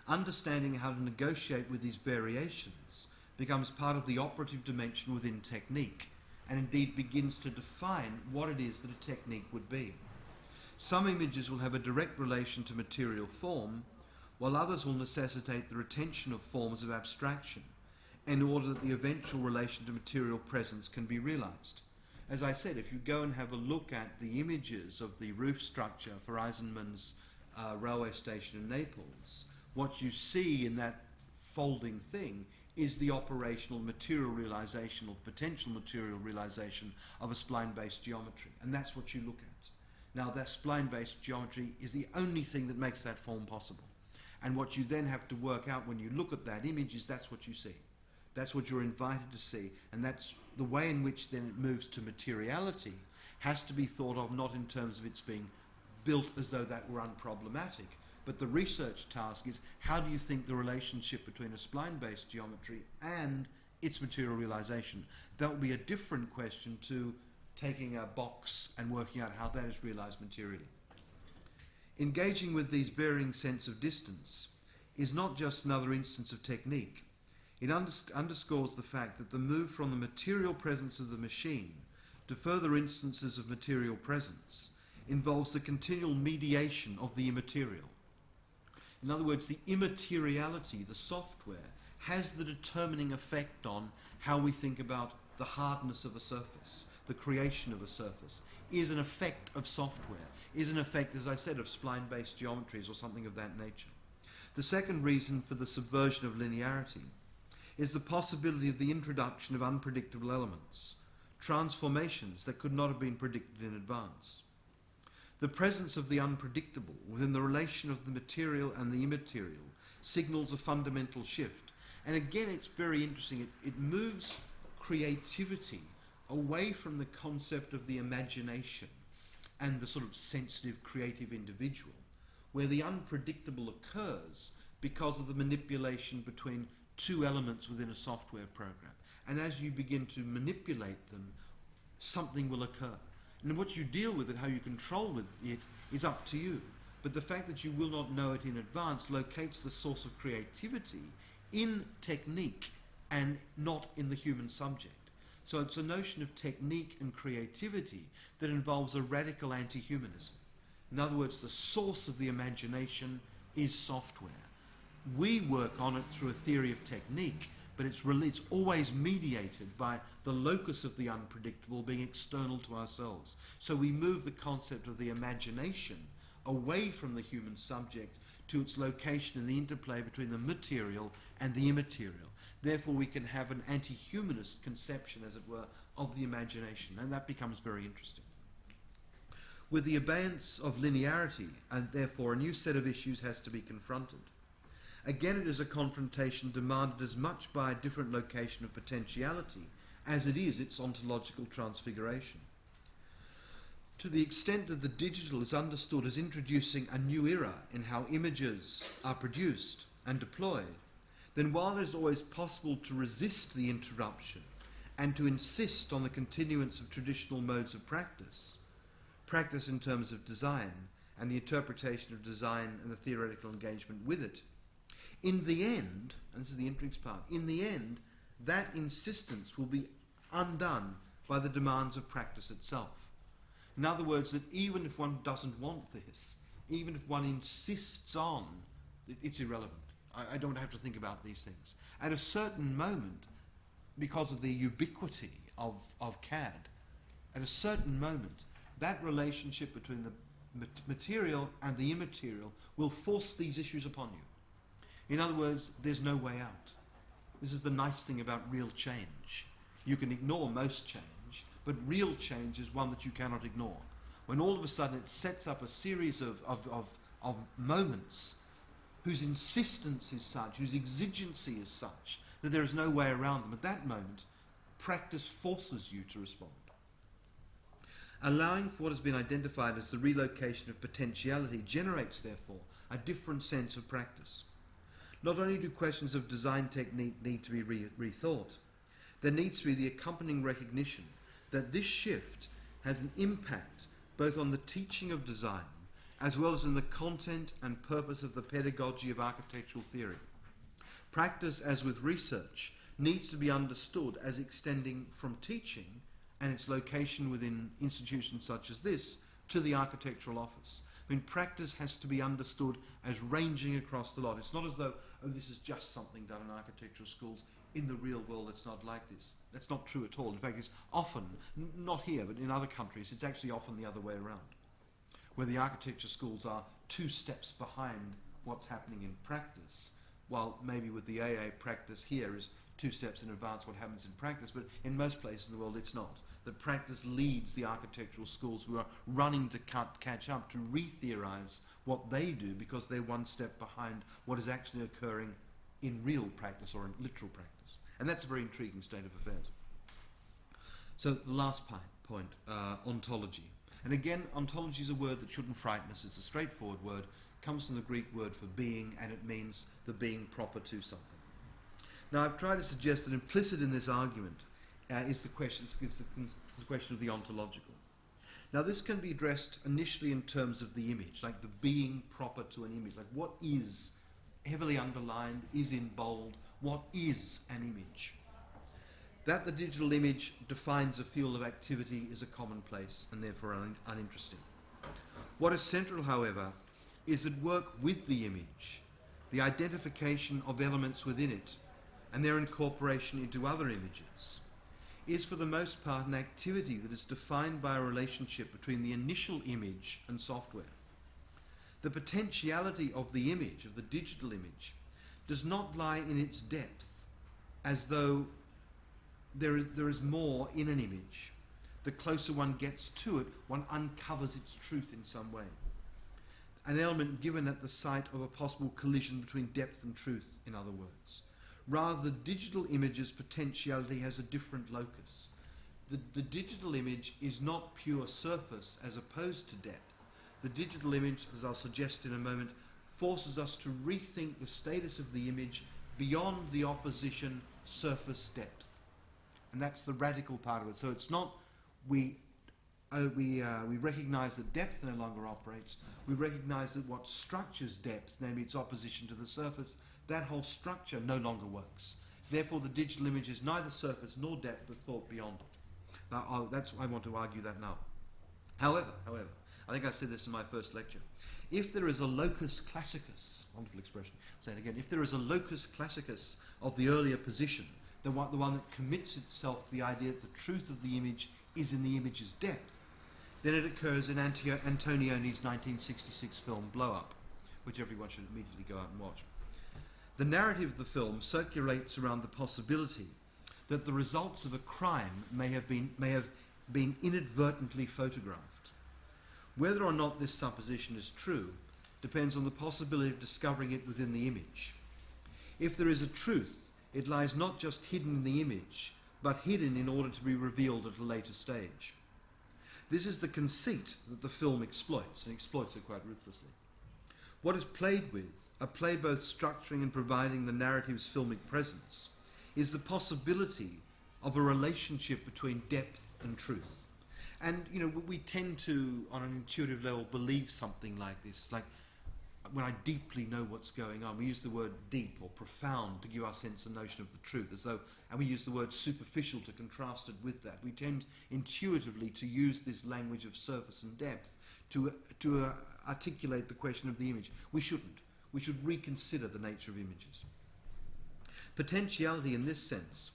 understanding how to negotiate with these variations becomes part of the operative dimension within technique, and indeed begins to define what it is that a technique would be. Some images will have a direct relation to material form, while others will necessitate the retention of forms of abstraction in order that the eventual relation to material presence can be realized. As I said, if you go and have a look at the images of the roof structure for Eisenman's uh, railway station in Naples, what you see in that folding thing is the operational material realization or the potential material realization of a spline-based geometry. And that's what you look at. Now, that spline-based geometry is the only thing that makes that form possible. And what you then have to work out when you look at that image is that's what you see. That's what you're invited to see. And that's the way in which then it moves to materiality has to be thought of not in terms of its being built as though that were unproblematic, but the research task is how do you think the relationship between a spline-based geometry and its material realization? That will be a different question to taking a box and working out how that is realized materially. Engaging with these varying sense of distance is not just another instance of technique. It unders- underscores the fact that the move from the material presence of the machine to further instances of material presence involves the continual mediation of the immaterial. In other words, the immateriality, the software, has the determining effect on how we think about the hardness of a surface, the creation of a surface, is an effect of software, is an effect, as I said, of spline-based geometries or something of that nature. The second reason for the subversion of linearity is the possibility of the introduction of unpredictable elements, transformations that could not have been predicted in advance. The presence of the unpredictable within the relation of the material and the immaterial signals a fundamental shift. And again, it's very interesting. It, it moves creativity away from the concept of the imagination and the sort of sensitive, creative individual, where the unpredictable occurs because of the manipulation between two elements within a software program. And as you begin to manipulate them, something will occur. And what you deal with it, how you control with it, is up to you. But the fact that you will not know it in advance locates the source of creativity in technique and not in the human subject. So it's a notion of technique and creativity that involves a radical anti-humanism. In other words, the source of the imagination is software. We work on it through a theory of technique, but it's, really, it's always mediated by the locus of the unpredictable being external to ourselves. So we move the concept of the imagination away from the human subject to its location in the interplay between the material and the immaterial. Therefore, we can have an anti-humanist conception, as it were, of the imagination, and that becomes very interesting. With the abeyance of linearity, and therefore a new set of issues has to be confronted. Again, it is a confrontation demanded as much by a different location of potentiality as it is its ontological transfiguration. To the extent that the digital is understood as introducing a new era in how images are produced and deployed, then while it is always possible to resist the interruption and to insist on the continuance of traditional modes of practice, practice in terms of design and the interpretation of design and the theoretical engagement with it, in the end, and this is the interesting part, in the end, that insistence will be undone by the demands of practice itself. In other words, that even if one doesn't want this, even if one insists on, it, it's irrelevant. I, I don't have to think about these things. At a certain moment, because of the ubiquity of, of C A D, at a certain moment, that relationship between the material and the immaterial will force these issues upon you. In other words, there's no way out. This is the nice thing about real change. You can ignore most change, but real change is one that you cannot ignore. When all of a sudden it sets up a series of, of, of, of moments whose insistence is such, whose exigency is such, that there is no way around them. At that moment, practice forces you to respond. Allowing for what has been identified as the relocation of potentiality generates, therefore, a different sense of practice. Not only do questions of design technique need to be re- rethought, there needs to be the accompanying recognition that this shift has an impact both on the teaching of design as well as in the content and purpose of the pedagogy of architectural theory. Practice, as with research, needs to be understood as extending from teaching and its location within institutions such as this to the architectural office. I mean, practice has to be understood as ranging across the lot. It's not as though, oh, this is just something done in architectural schools. In the real world, it's not like this. That's not true at all. In fact, it's often, n not here, but in other countries, it's actually often the other way around, where the architecture schools are two steps behind what's happening in practice, while maybe with the A A practice here is two steps in advance what happens in practice, but in most places in the world it's not. That practice leads the architectural schools who are running to cut, catch up, to re-theorize what they do because they're one step behind what is actually occurring in real practice or in literal practice. And that's a very intriguing state of affairs. So the last pi point, uh, ontology. And again, ontology is a word that shouldn't frighten us. It's a straightforward word. It comes from the Greek word for being, and it means the being proper to something. Now, I've tried to suggest that implicit in this argument uh, is, the question, is the, the question of the ontological. Now, this can be addressed initially in terms of the image, like the being proper to an image. Like, what is heavily underlined, is in bold, what is an image? That the digital image defines a field of activity is a commonplace and therefore un uninteresting. What is central, however, is that work with the image, the identification of elements within it, and their incorporation into other images, is for the most part an activity that is defined by a relationship between the initial image and software. The potentiality of the image, of the digital image, does not lie in its depth, as though there is, there is more in an image. The closer one gets to it, one uncovers its truth in some way. An element given at the site of a possible collision between depth and truth, in other words. Rather, the digital image's potentiality has a different locus. The, the digital image is not pure surface as opposed to depth. The digital image, as I'll suggest in a moment, forces us to rethink the status of the image beyond the opposition surface depth. And that's the radical part of it. So it's not we, uh, we, uh, we recognize that depth no longer operates. We recognize that what structures depth, namely its opposition to the surface, that whole structure no longer works. Therefore, the digital image is neither surface nor depth, but thought beyond it. Now, I'll, that's I want to argue that now. However, however, I think I said this in my first lecture. If there is a locus classicus, wonderful expression, I'll say it again, if there is a locus classicus of the earlier position, the one, the one that commits itself to the idea that the truth of the image is in the image's depth, then it occurs in Antio Antonioni's nineteen sixty-six film Blow Up, which everyone should immediately go out and watch. The narrative of the film circulates around the possibility that the results of a crime may have been, may have been inadvertently photographed. Whether or not this supposition is true depends on the possibility of discovering it within the image. If there is a truth, it lies not just hidden in the image, but hidden in order to be revealed at a later stage. This is the conceit that the film exploits, and exploits it quite ruthlessly. What is played with, a play both structuring and providing the narrative's filmic presence, is the possibility of a relationship between depth and truth. And, you know, we tend to, on an intuitive level, believe something like this, like when I deeply know what's going on. We use the word deep or profound to give our sense a notion of the truth, as though, and we use the word superficial to contrast it with that. We tend intuitively to use this language of surface and depth to, to uh, articulate the question of the image. We shouldn't. We should reconsider the nature of images. Potentiality in this sense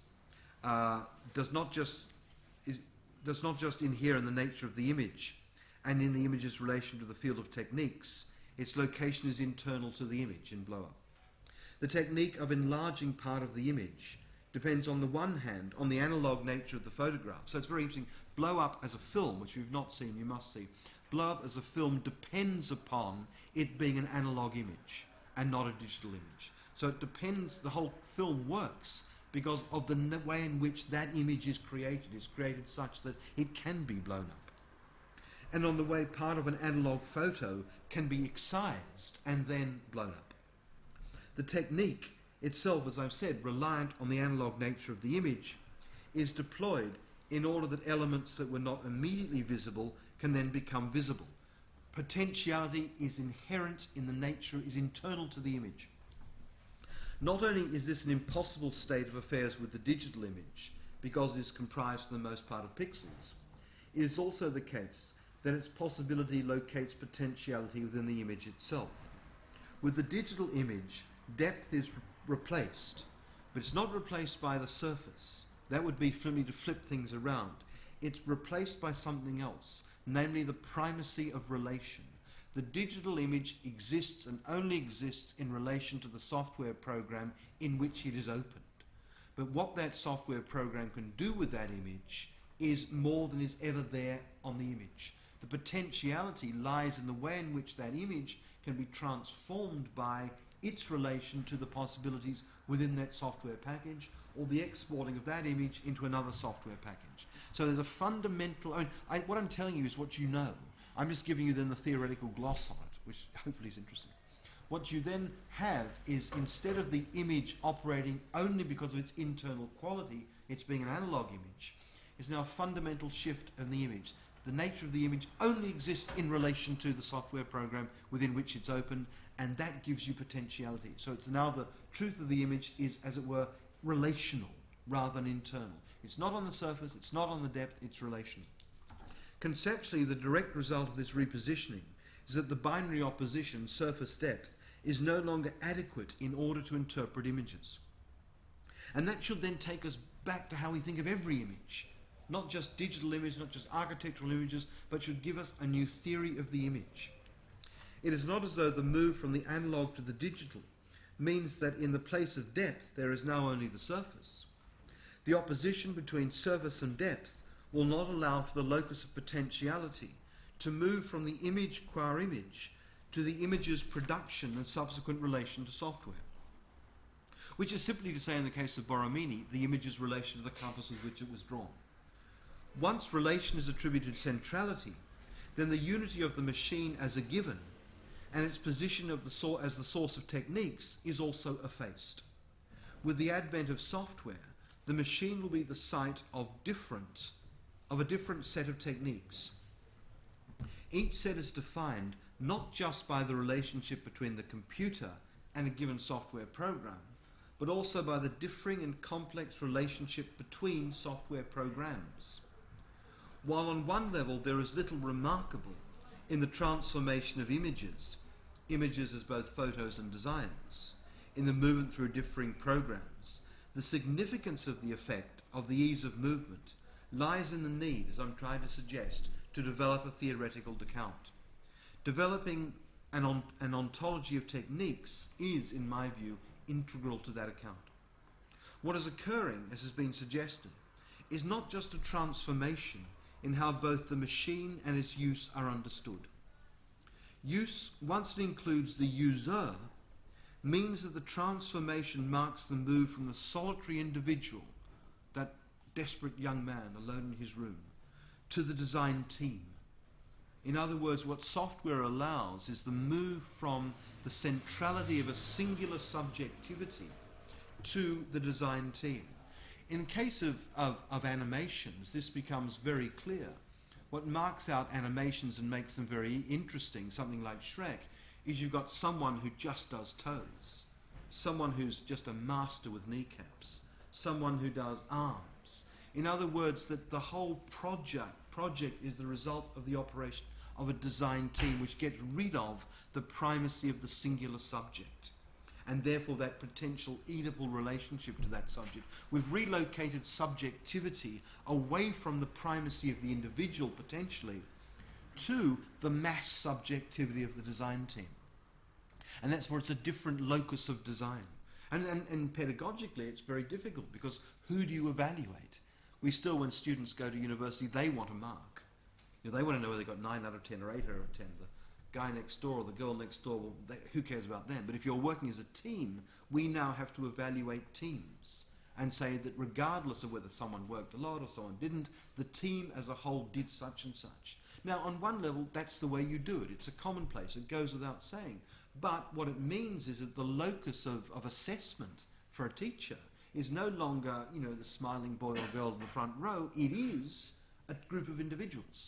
uh, does not just is, does not just inhere in the nature of the image and in the image's relation to the field of techniques. Its location is internal to the image in Blow Up. The technique of enlarging part of the image depends on the one hand on the analog nature of the photograph. So it's very interesting. Blow Up as a film, which you've not seen, you must see. Blow Up as a film depends upon it being an analog image and not a digital image. So it depends, the whole film works because of the way in which that image is created. It's created such that it can be blown up. And on the way part of an analog photo can be excised and then blown up. The technique itself, as I've said, reliant on the analog nature of the image, is deployed in order that elements that were not immediately visible can then become visible. Potentiality is inherent in the nature, is internal to the image. Not only is this an impossible state of affairs with the digital image, because it is comprised for the most part of pixels, it is also the case that its possibility locates potentiality within the image itself. With the digital image, depth is re replaced, but it's not replaced by the surface. That would be for me to flip things around. It's replaced by something else, namely the primacy of relation. The digital image exists and only exists in relation to the software program in which it is opened. But what that software program can do with that image is more than is ever there on the image. The potentiality lies in the way in which that image can be transformed by its relation to the possibilities within that software package, or the exporting of that image into another software package. So there's a fundamental, I mean, I, what I'm telling you is what you know. I'm just giving you then the theoretical gloss on it, which hopefully is interesting. What you then have is, instead of the image operating only because of its internal quality, it's being an analog image, is now a fundamental shift in the image. The nature of the image only exists in relation to the software program within which it's opened, and that gives you potentiality. So it's now the truth of the image is, as it were, relational rather than internal. It's not on the surface, it's not on the depth, it's relational. Conceptually, the direct result of this repositioning is that the binary opposition, surface-depth, is no longer adequate in order to interpret images. And that should then take us back to how we think of every image. Not just digital images, not just architectural images, but should give us a new theory of the image. It is not as though the move from the analog to the digital means that in the place of depth there is now only the surface. The opposition between surface and depth will not allow for the locus of potentiality to move from the image qua image to the image's production and subsequent relation to software. Which is simply to say, in the case of Borromini, the image's relation to the compass with which it was drawn. Once relation is attributed centrality, then the unity of the machine as a given and its position of the so as the source of techniques is also effaced. With the advent of software, the machine will be the site of different, of a different set of techniques. Each set is defined not just by the relationship between the computer and a given software program, but also by the differing and complex relationship between software programs. While on one level there is little remarkable in the transformation of images, images as both photos and designs, in the movement through differing programs, the significance of the effect of the ease of movement lies in the need, as I'm trying to suggest, to develop a theoretical account. Developing an, on, an ontology of techniques is, in my view, integral to that account. What is occurring, as has been suggested, is not just a transformation in how both the machine and its use are understood. Use, once it includes the user, means that the transformation marks the move from the solitary individual, that desperate young man alone in his room, to the design team. In other words, what software allows is the move from the centrality of a singular subjectivity to the design team. In case of, of, of animations, this becomes very clear. What marks out animations and makes them very interesting, something like Shrek, is you've got someone who just does toes, someone who's just a master with kneecaps, someone who does arms. In other words, that the whole project, project is the result of the operation of a design team which gets rid of the primacy of the singular subject, and therefore that potential Oedipal relationship to that subject. We've relocated subjectivity away from the primacy of the individual potentially to the mass subjectivity of the design team. And that's where it's a different locus of design. And, and, and pedagogically it's very difficult, because who do you evaluate? We still, when students go to university, they want a mark. You know, they want to know whether they got nine out of ten or eight out of ten. The guy next door or the girl next door, well, they, who cares about them? But if you're working as a team, we now have to evaluate teams and say that regardless of whether someone worked a lot or someone didn't, the team as a whole did such and such. Now, on one level, that's the way you do it. It's a commonplace. It goes without saying. But what it means is that the locus of, of assessment for a teacher is no longer, you know, the smiling boy or girl in the front row. It is a group of individuals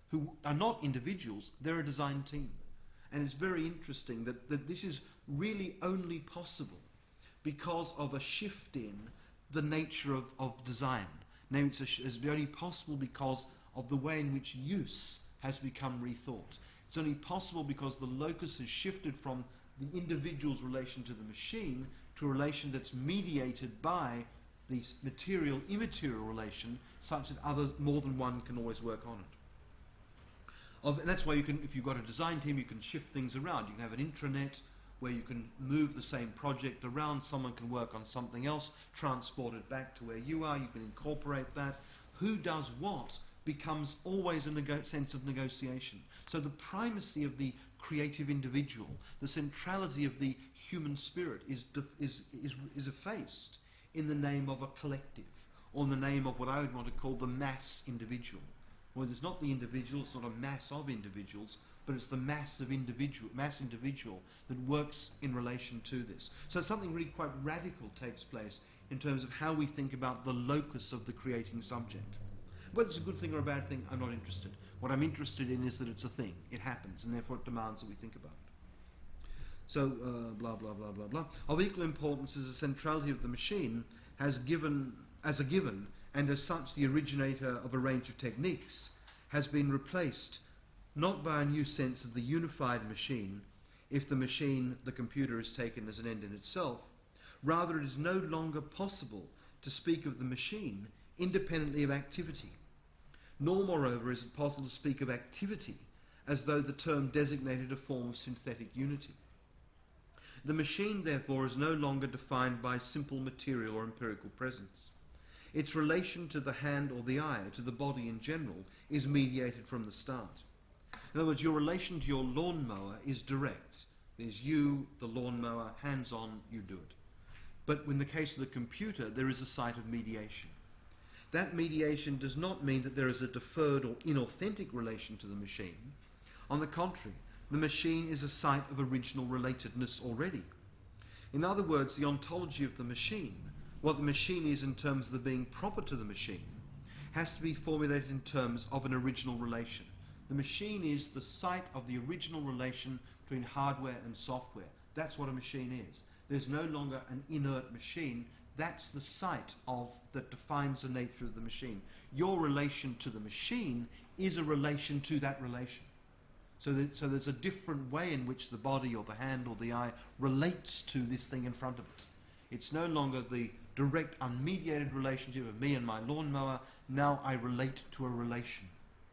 who are not individuals, they're a design team. And it's very interesting that, that this is really only possible because of a shift in the nature of, of design. Namely, it's, a, it's only possible because of the way in which use has become rethought. It's only possible because the locus has shifted from the individual's relation to the machine to a relation that's mediated by the material immaterial relation, such that other, more than one can always work on it. Of, and that's why you can, if you've got a design team, you can shift things around. You can have an intranet where you can move the same project around. Someone can work on something else, transport it back to where you are. You can incorporate that. Who does what becomes always a nego- sense of negotiation. So the primacy of the creative individual, the centrality of the human spirit is, def- is, is, is effaced in the name of a collective, or in the name of what I would want to call the mass individual. Well, it's not the individual, it's not a mass of individuals, but it's the mass of individual, mass individual that works in relation to this. So something really quite radical takes place in terms of how we think about the locus of the creating subject. Whether it's a good thing or a bad thing, I'm not interested. What I'm interested in is that it's a thing. It happens, and therefore it demands that we think about it. So, uh, blah, blah, blah, blah, blah. Of equal importance is the centrality of the machine has given, as a given, and as such the originator of a range of techniques, has been replaced not by a new sense of the unified machine, if the machine, the computer, is taken as an end in itself. Rather, it is no longer possible to speak of the machine independently of activity. Nor, moreover, is it possible to speak of activity as though the term designated a form of synthetic unity. The machine, therefore, is no longer defined by simple material or empirical presence. Its relation to the hand or the eye, to the body in general, is mediated from the start. In other words, your relation to your lawnmower is direct. There's you, the lawnmower, hands-on, you do it. But in the case of the computer, there is a site of mediation. That mediation does not mean that there is a deferred or inauthentic relation to the machine. On the contrary, the machine is a site of original relatedness already. In other words, the ontology of the machine, what the machine is in terms of the being proper to the machine, has to be formulated in terms of an original relation. The machine is the site of the original relation between hardware and software. That's what a machine is. There's no longer an inert machine. That's the site of that defines the nature of the machine. Your relation to the machine is a relation to that relation. So, that, so there's a different way in which the body or the hand or the eye relates to this thing in front of it. It's no longer the direct, unmediated relationship of me and my lawnmower. Now I relate to a relation.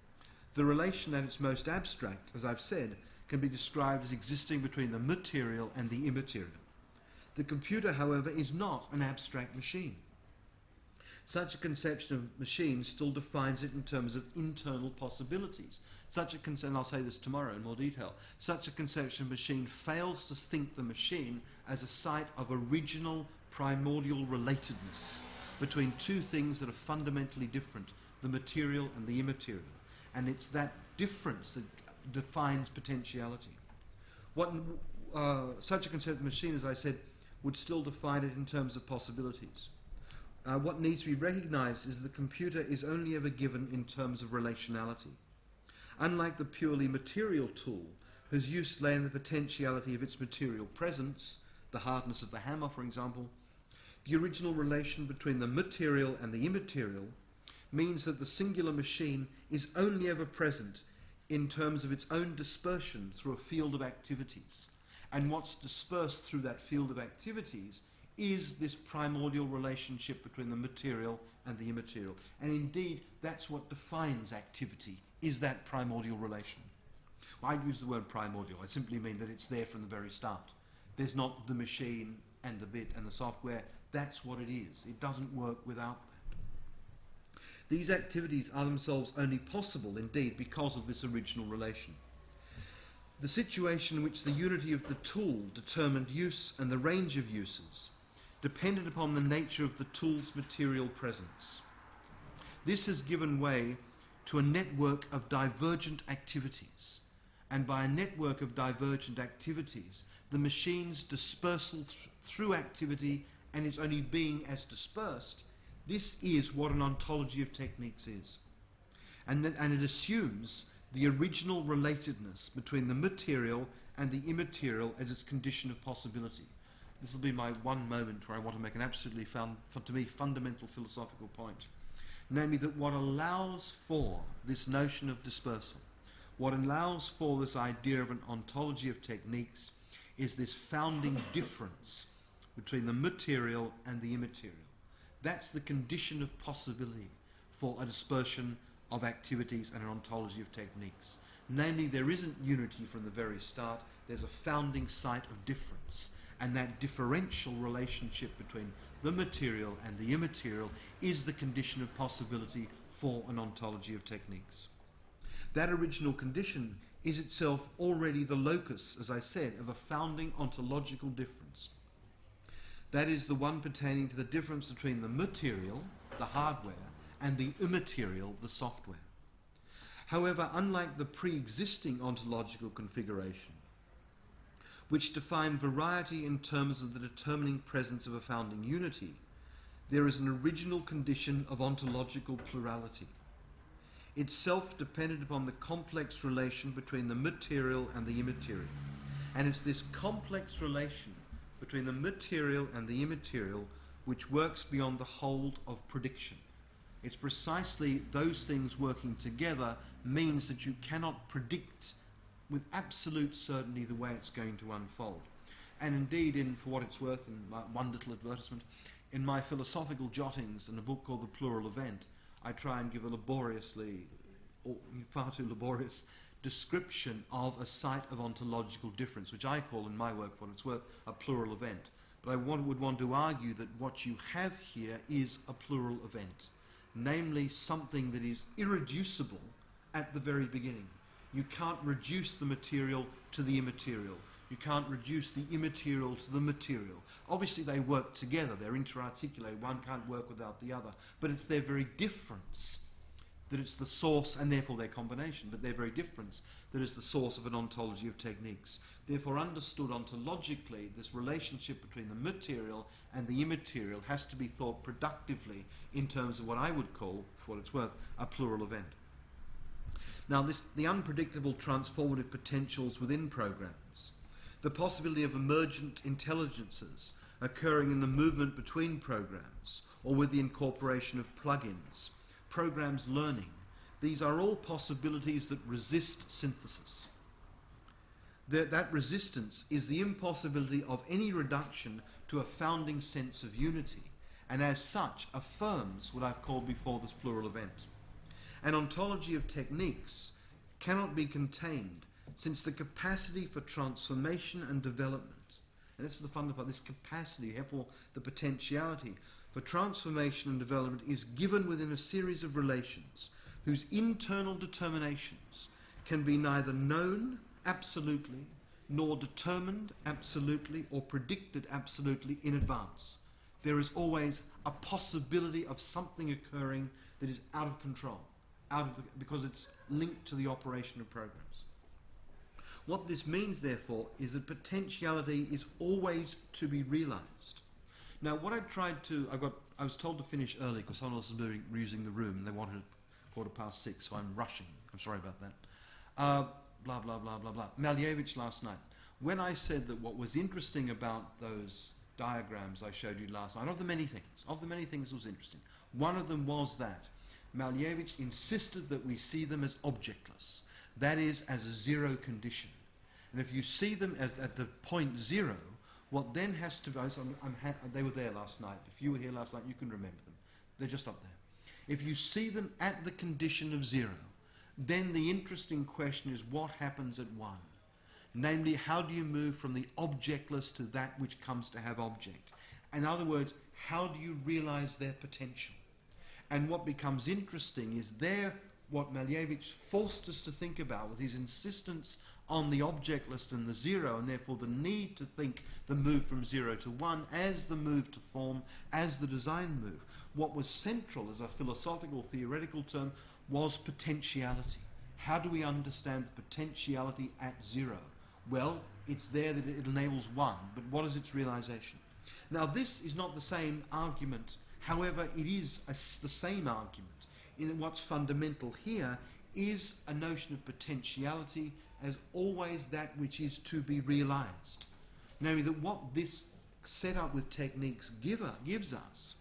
The relation at its most abstract, as I've said, can be described as existing between the material and the immaterial. The computer, however, is not an abstract machine. Such a conception of machine still defines it in terms of internal possibilities. Such a conce- and I'll say this tomorrow in more detail. Such a conception of machine fails to think the machine as a site of original primordial relatedness between two things that are fundamentally different, the material and the immaterial. And it's that difference that defines potentiality. What uh, such a concept of machine, as I said, would still define it in terms of possibilities. Uh, what needs to be recognized is that the computer is only ever given in terms of relationality. Unlike the purely material tool, whose use lay in the potentiality of its material presence, the hardness of the hammer, for example, the original relation between the material and the immaterial means that the singular machine is only ever present in terms of its own dispersion through a field of activities. And what's dispersed through that field of activities is this primordial relationship between the material and the immaterial. And indeed, that's what defines activity, is that primordial relation. Well, I use the word primordial. I simply mean that it's there from the very start. There's not the machine and the bit and the software. That's what it is. It doesn't work without that. These activities are themselves only possible, indeed, because of this original relation. The situation in which the unity of the tool determined use and the range of uses depended upon the nature of the tool's material presence. This has given way to a network of divergent activities, and by a network of divergent activities, the machine's dispersal th- through activity and its only being as dispersed, this is what an ontology of techniques is. And, that, and it assumes the original relatedness between the material and the immaterial as its condition of possibility. This will be my one moment where I want to make an absolutely, found, to me, fundamental philosophical point. Namely, that what allows for this notion of dispersal, what allows for this idea of an ontology of techniques, is this founding difference between the material and the immaterial. That's the condition of possibility for a dispersion of activities and an ontology of techniques. Namely, there isn't unity from the very start, there's a founding site of difference. And that differential relationship between the material and the immaterial is the condition of possibility for an ontology of techniques. That original condition is itself already the locus, as I said, of a founding ontological difference. That is the one pertaining to the difference between the material, the hardware, and the immaterial, the software. However, unlike the pre-existing ontological configuration, which defined variety in terms of the determining presence of a founding unity, there is an original condition of ontological plurality, itself dependent upon the complex relation between the material and the immaterial. And it's this complex relation between the material and the immaterial which works beyond the hold of prediction. It's precisely those things working together means that you cannot predict with absolute certainty the way it's going to unfold. And indeed, in, for what it's worth, in my, one little advertisement, in my philosophical jottings in a book called The Plural Event, I try and give a laboriously, or far too laborious, description of a site of ontological difference, which I call in my work, for what it's worth, a plural event. But I want, would want to argue that what you have here is a plural event, namely something that is irreducible at the very beginning. You can't reduce the material to the immaterial. You can't reduce the immaterial to the material. Obviously they work together, they're interarticulated, one can't work without the other, but it's their very difference that it's the source, and therefore their combination, but their very difference that is the source of an ontology of techniques. Therefore, understood ontologically, this relationship between the material and the immaterial has to be thought productively in terms of what I would call, for what it's worth, a plural event. Now, this, the unpredictable transformative potentials within programs, the possibility of emergent intelligences occurring in the movement between programs or with the incorporation of plugins, programs learning, these are all possibilities that resist synthesis. That, that resistance is the impossibility of any reduction to a founding sense of unity, and as such affirms what I've called before this plural event. An ontology of techniques cannot be contained, since the capacity for transformation and development, and this is the fundamental, this capacity, therefore the potentiality for transformation and development is given within a series of relations whose internal determinations can be neither known absolutely, nor determined absolutely, or predicted absolutely in advance. There is always a possibility of something occurring that is out of control, out of the, because it's linked to the operation of programs. What this means, therefore, is that potentiality is always to be realized. Now, what I tried to, I got, I was told to finish early because someone else was using the room and they wanted it quarter past six, so I'm rushing. I'm sorry about that. Uh, blah, blah, blah, blah, blah. Malevich last night. When I said that what was interesting about those diagrams I showed you last night, of the many things, of the many things that was interesting, one of them was that Malevich insisted that we see them as objectless, that is, as a zero condition. And if you see them as at the point zero, what then has to be, I'm, I'm ha they were there last night. If you were here last night, you can remember them. They're just up there. If you see them at the condition of zero, then the interesting question is what happens at one? Namely, how do you move from the objectless to that which comes to have object? In other words, how do you realize their potential? And what becomes interesting is there what Malevich forced us to think about with his insistence on the objectless and the zero, and therefore the need to think the move from zero to one as the move to form, as the design move. What was central as a philosophical, theoretical term was potentiality. How do we understand the potentiality at zero? Well, it's there that it enables one, but what is its realization? Now, this is not the same argument. However, it is a, the same argument in what's fundamental here is a notion of potentiality as always that which is to be realized. Namely, that what this setup with techniques give, gives us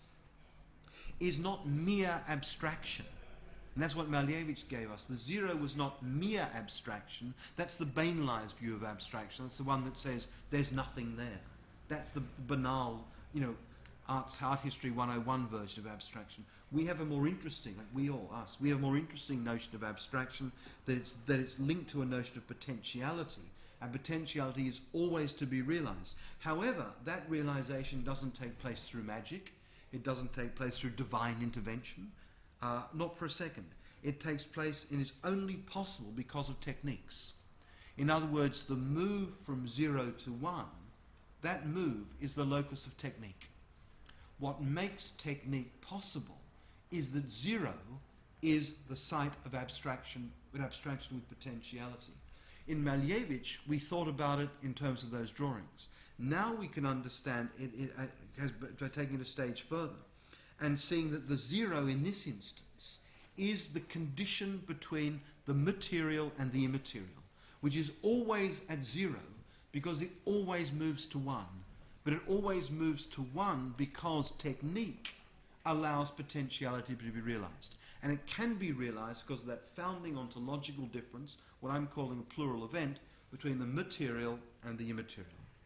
is not mere abstraction. And that's what Malevich gave us. The zero was not mere abstraction. That's the Bainlai's view of abstraction. That's the one that says there's nothing there. That's the banal, you know, arts, art history one oh one version of abstraction. We have a more interesting, like we all, us, we have a more interesting notion of abstraction, that it's, that it's linked to a notion of potentiality. And potentiality is always to be realized. However, that realization doesn't take place through magic. It doesn't take place through divine intervention. Uh, not for a second. It takes place and is only possible because of techniques. In other words, the move from zero to one, that move is the locus of technique. What makes technique possible is that zero is the site of abstraction, with abstraction with potentiality. In Malevich, we thought about it in terms of those drawings. Now we can understand it, it, it has, by taking it a stage further and seeing that the zero in this instance is the condition between the material and the immaterial, which is always at zero because it always moves to one. But it always moves to one because technique allows potentiality to be realized. And it can be realized because of that founding ontological difference, what I'm calling a plural event, between the material and the immaterial.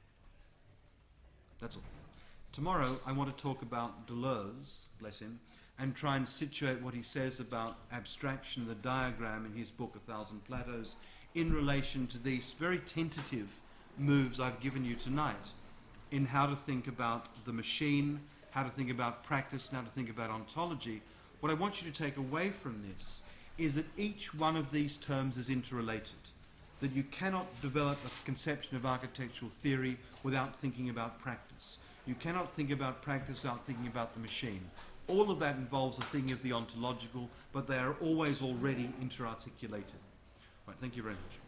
That's all. Tomorrow I want to talk about Deleuze, bless him, and try and situate what he says about abstraction, the diagram in his book A Thousand Plateaus, in relation to these very tentative moves I've given you tonight in how to think about the machine, how to think about practice, and how to think about ontology. What I want you to take away from this is that each one of these terms is interrelated, that you cannot develop a conception of architectural theory without thinking about practice. You cannot think about practice without thinking about the machine. All of that involves a thinking of the ontological, but they are always already interarticulated. Right, thank you very much.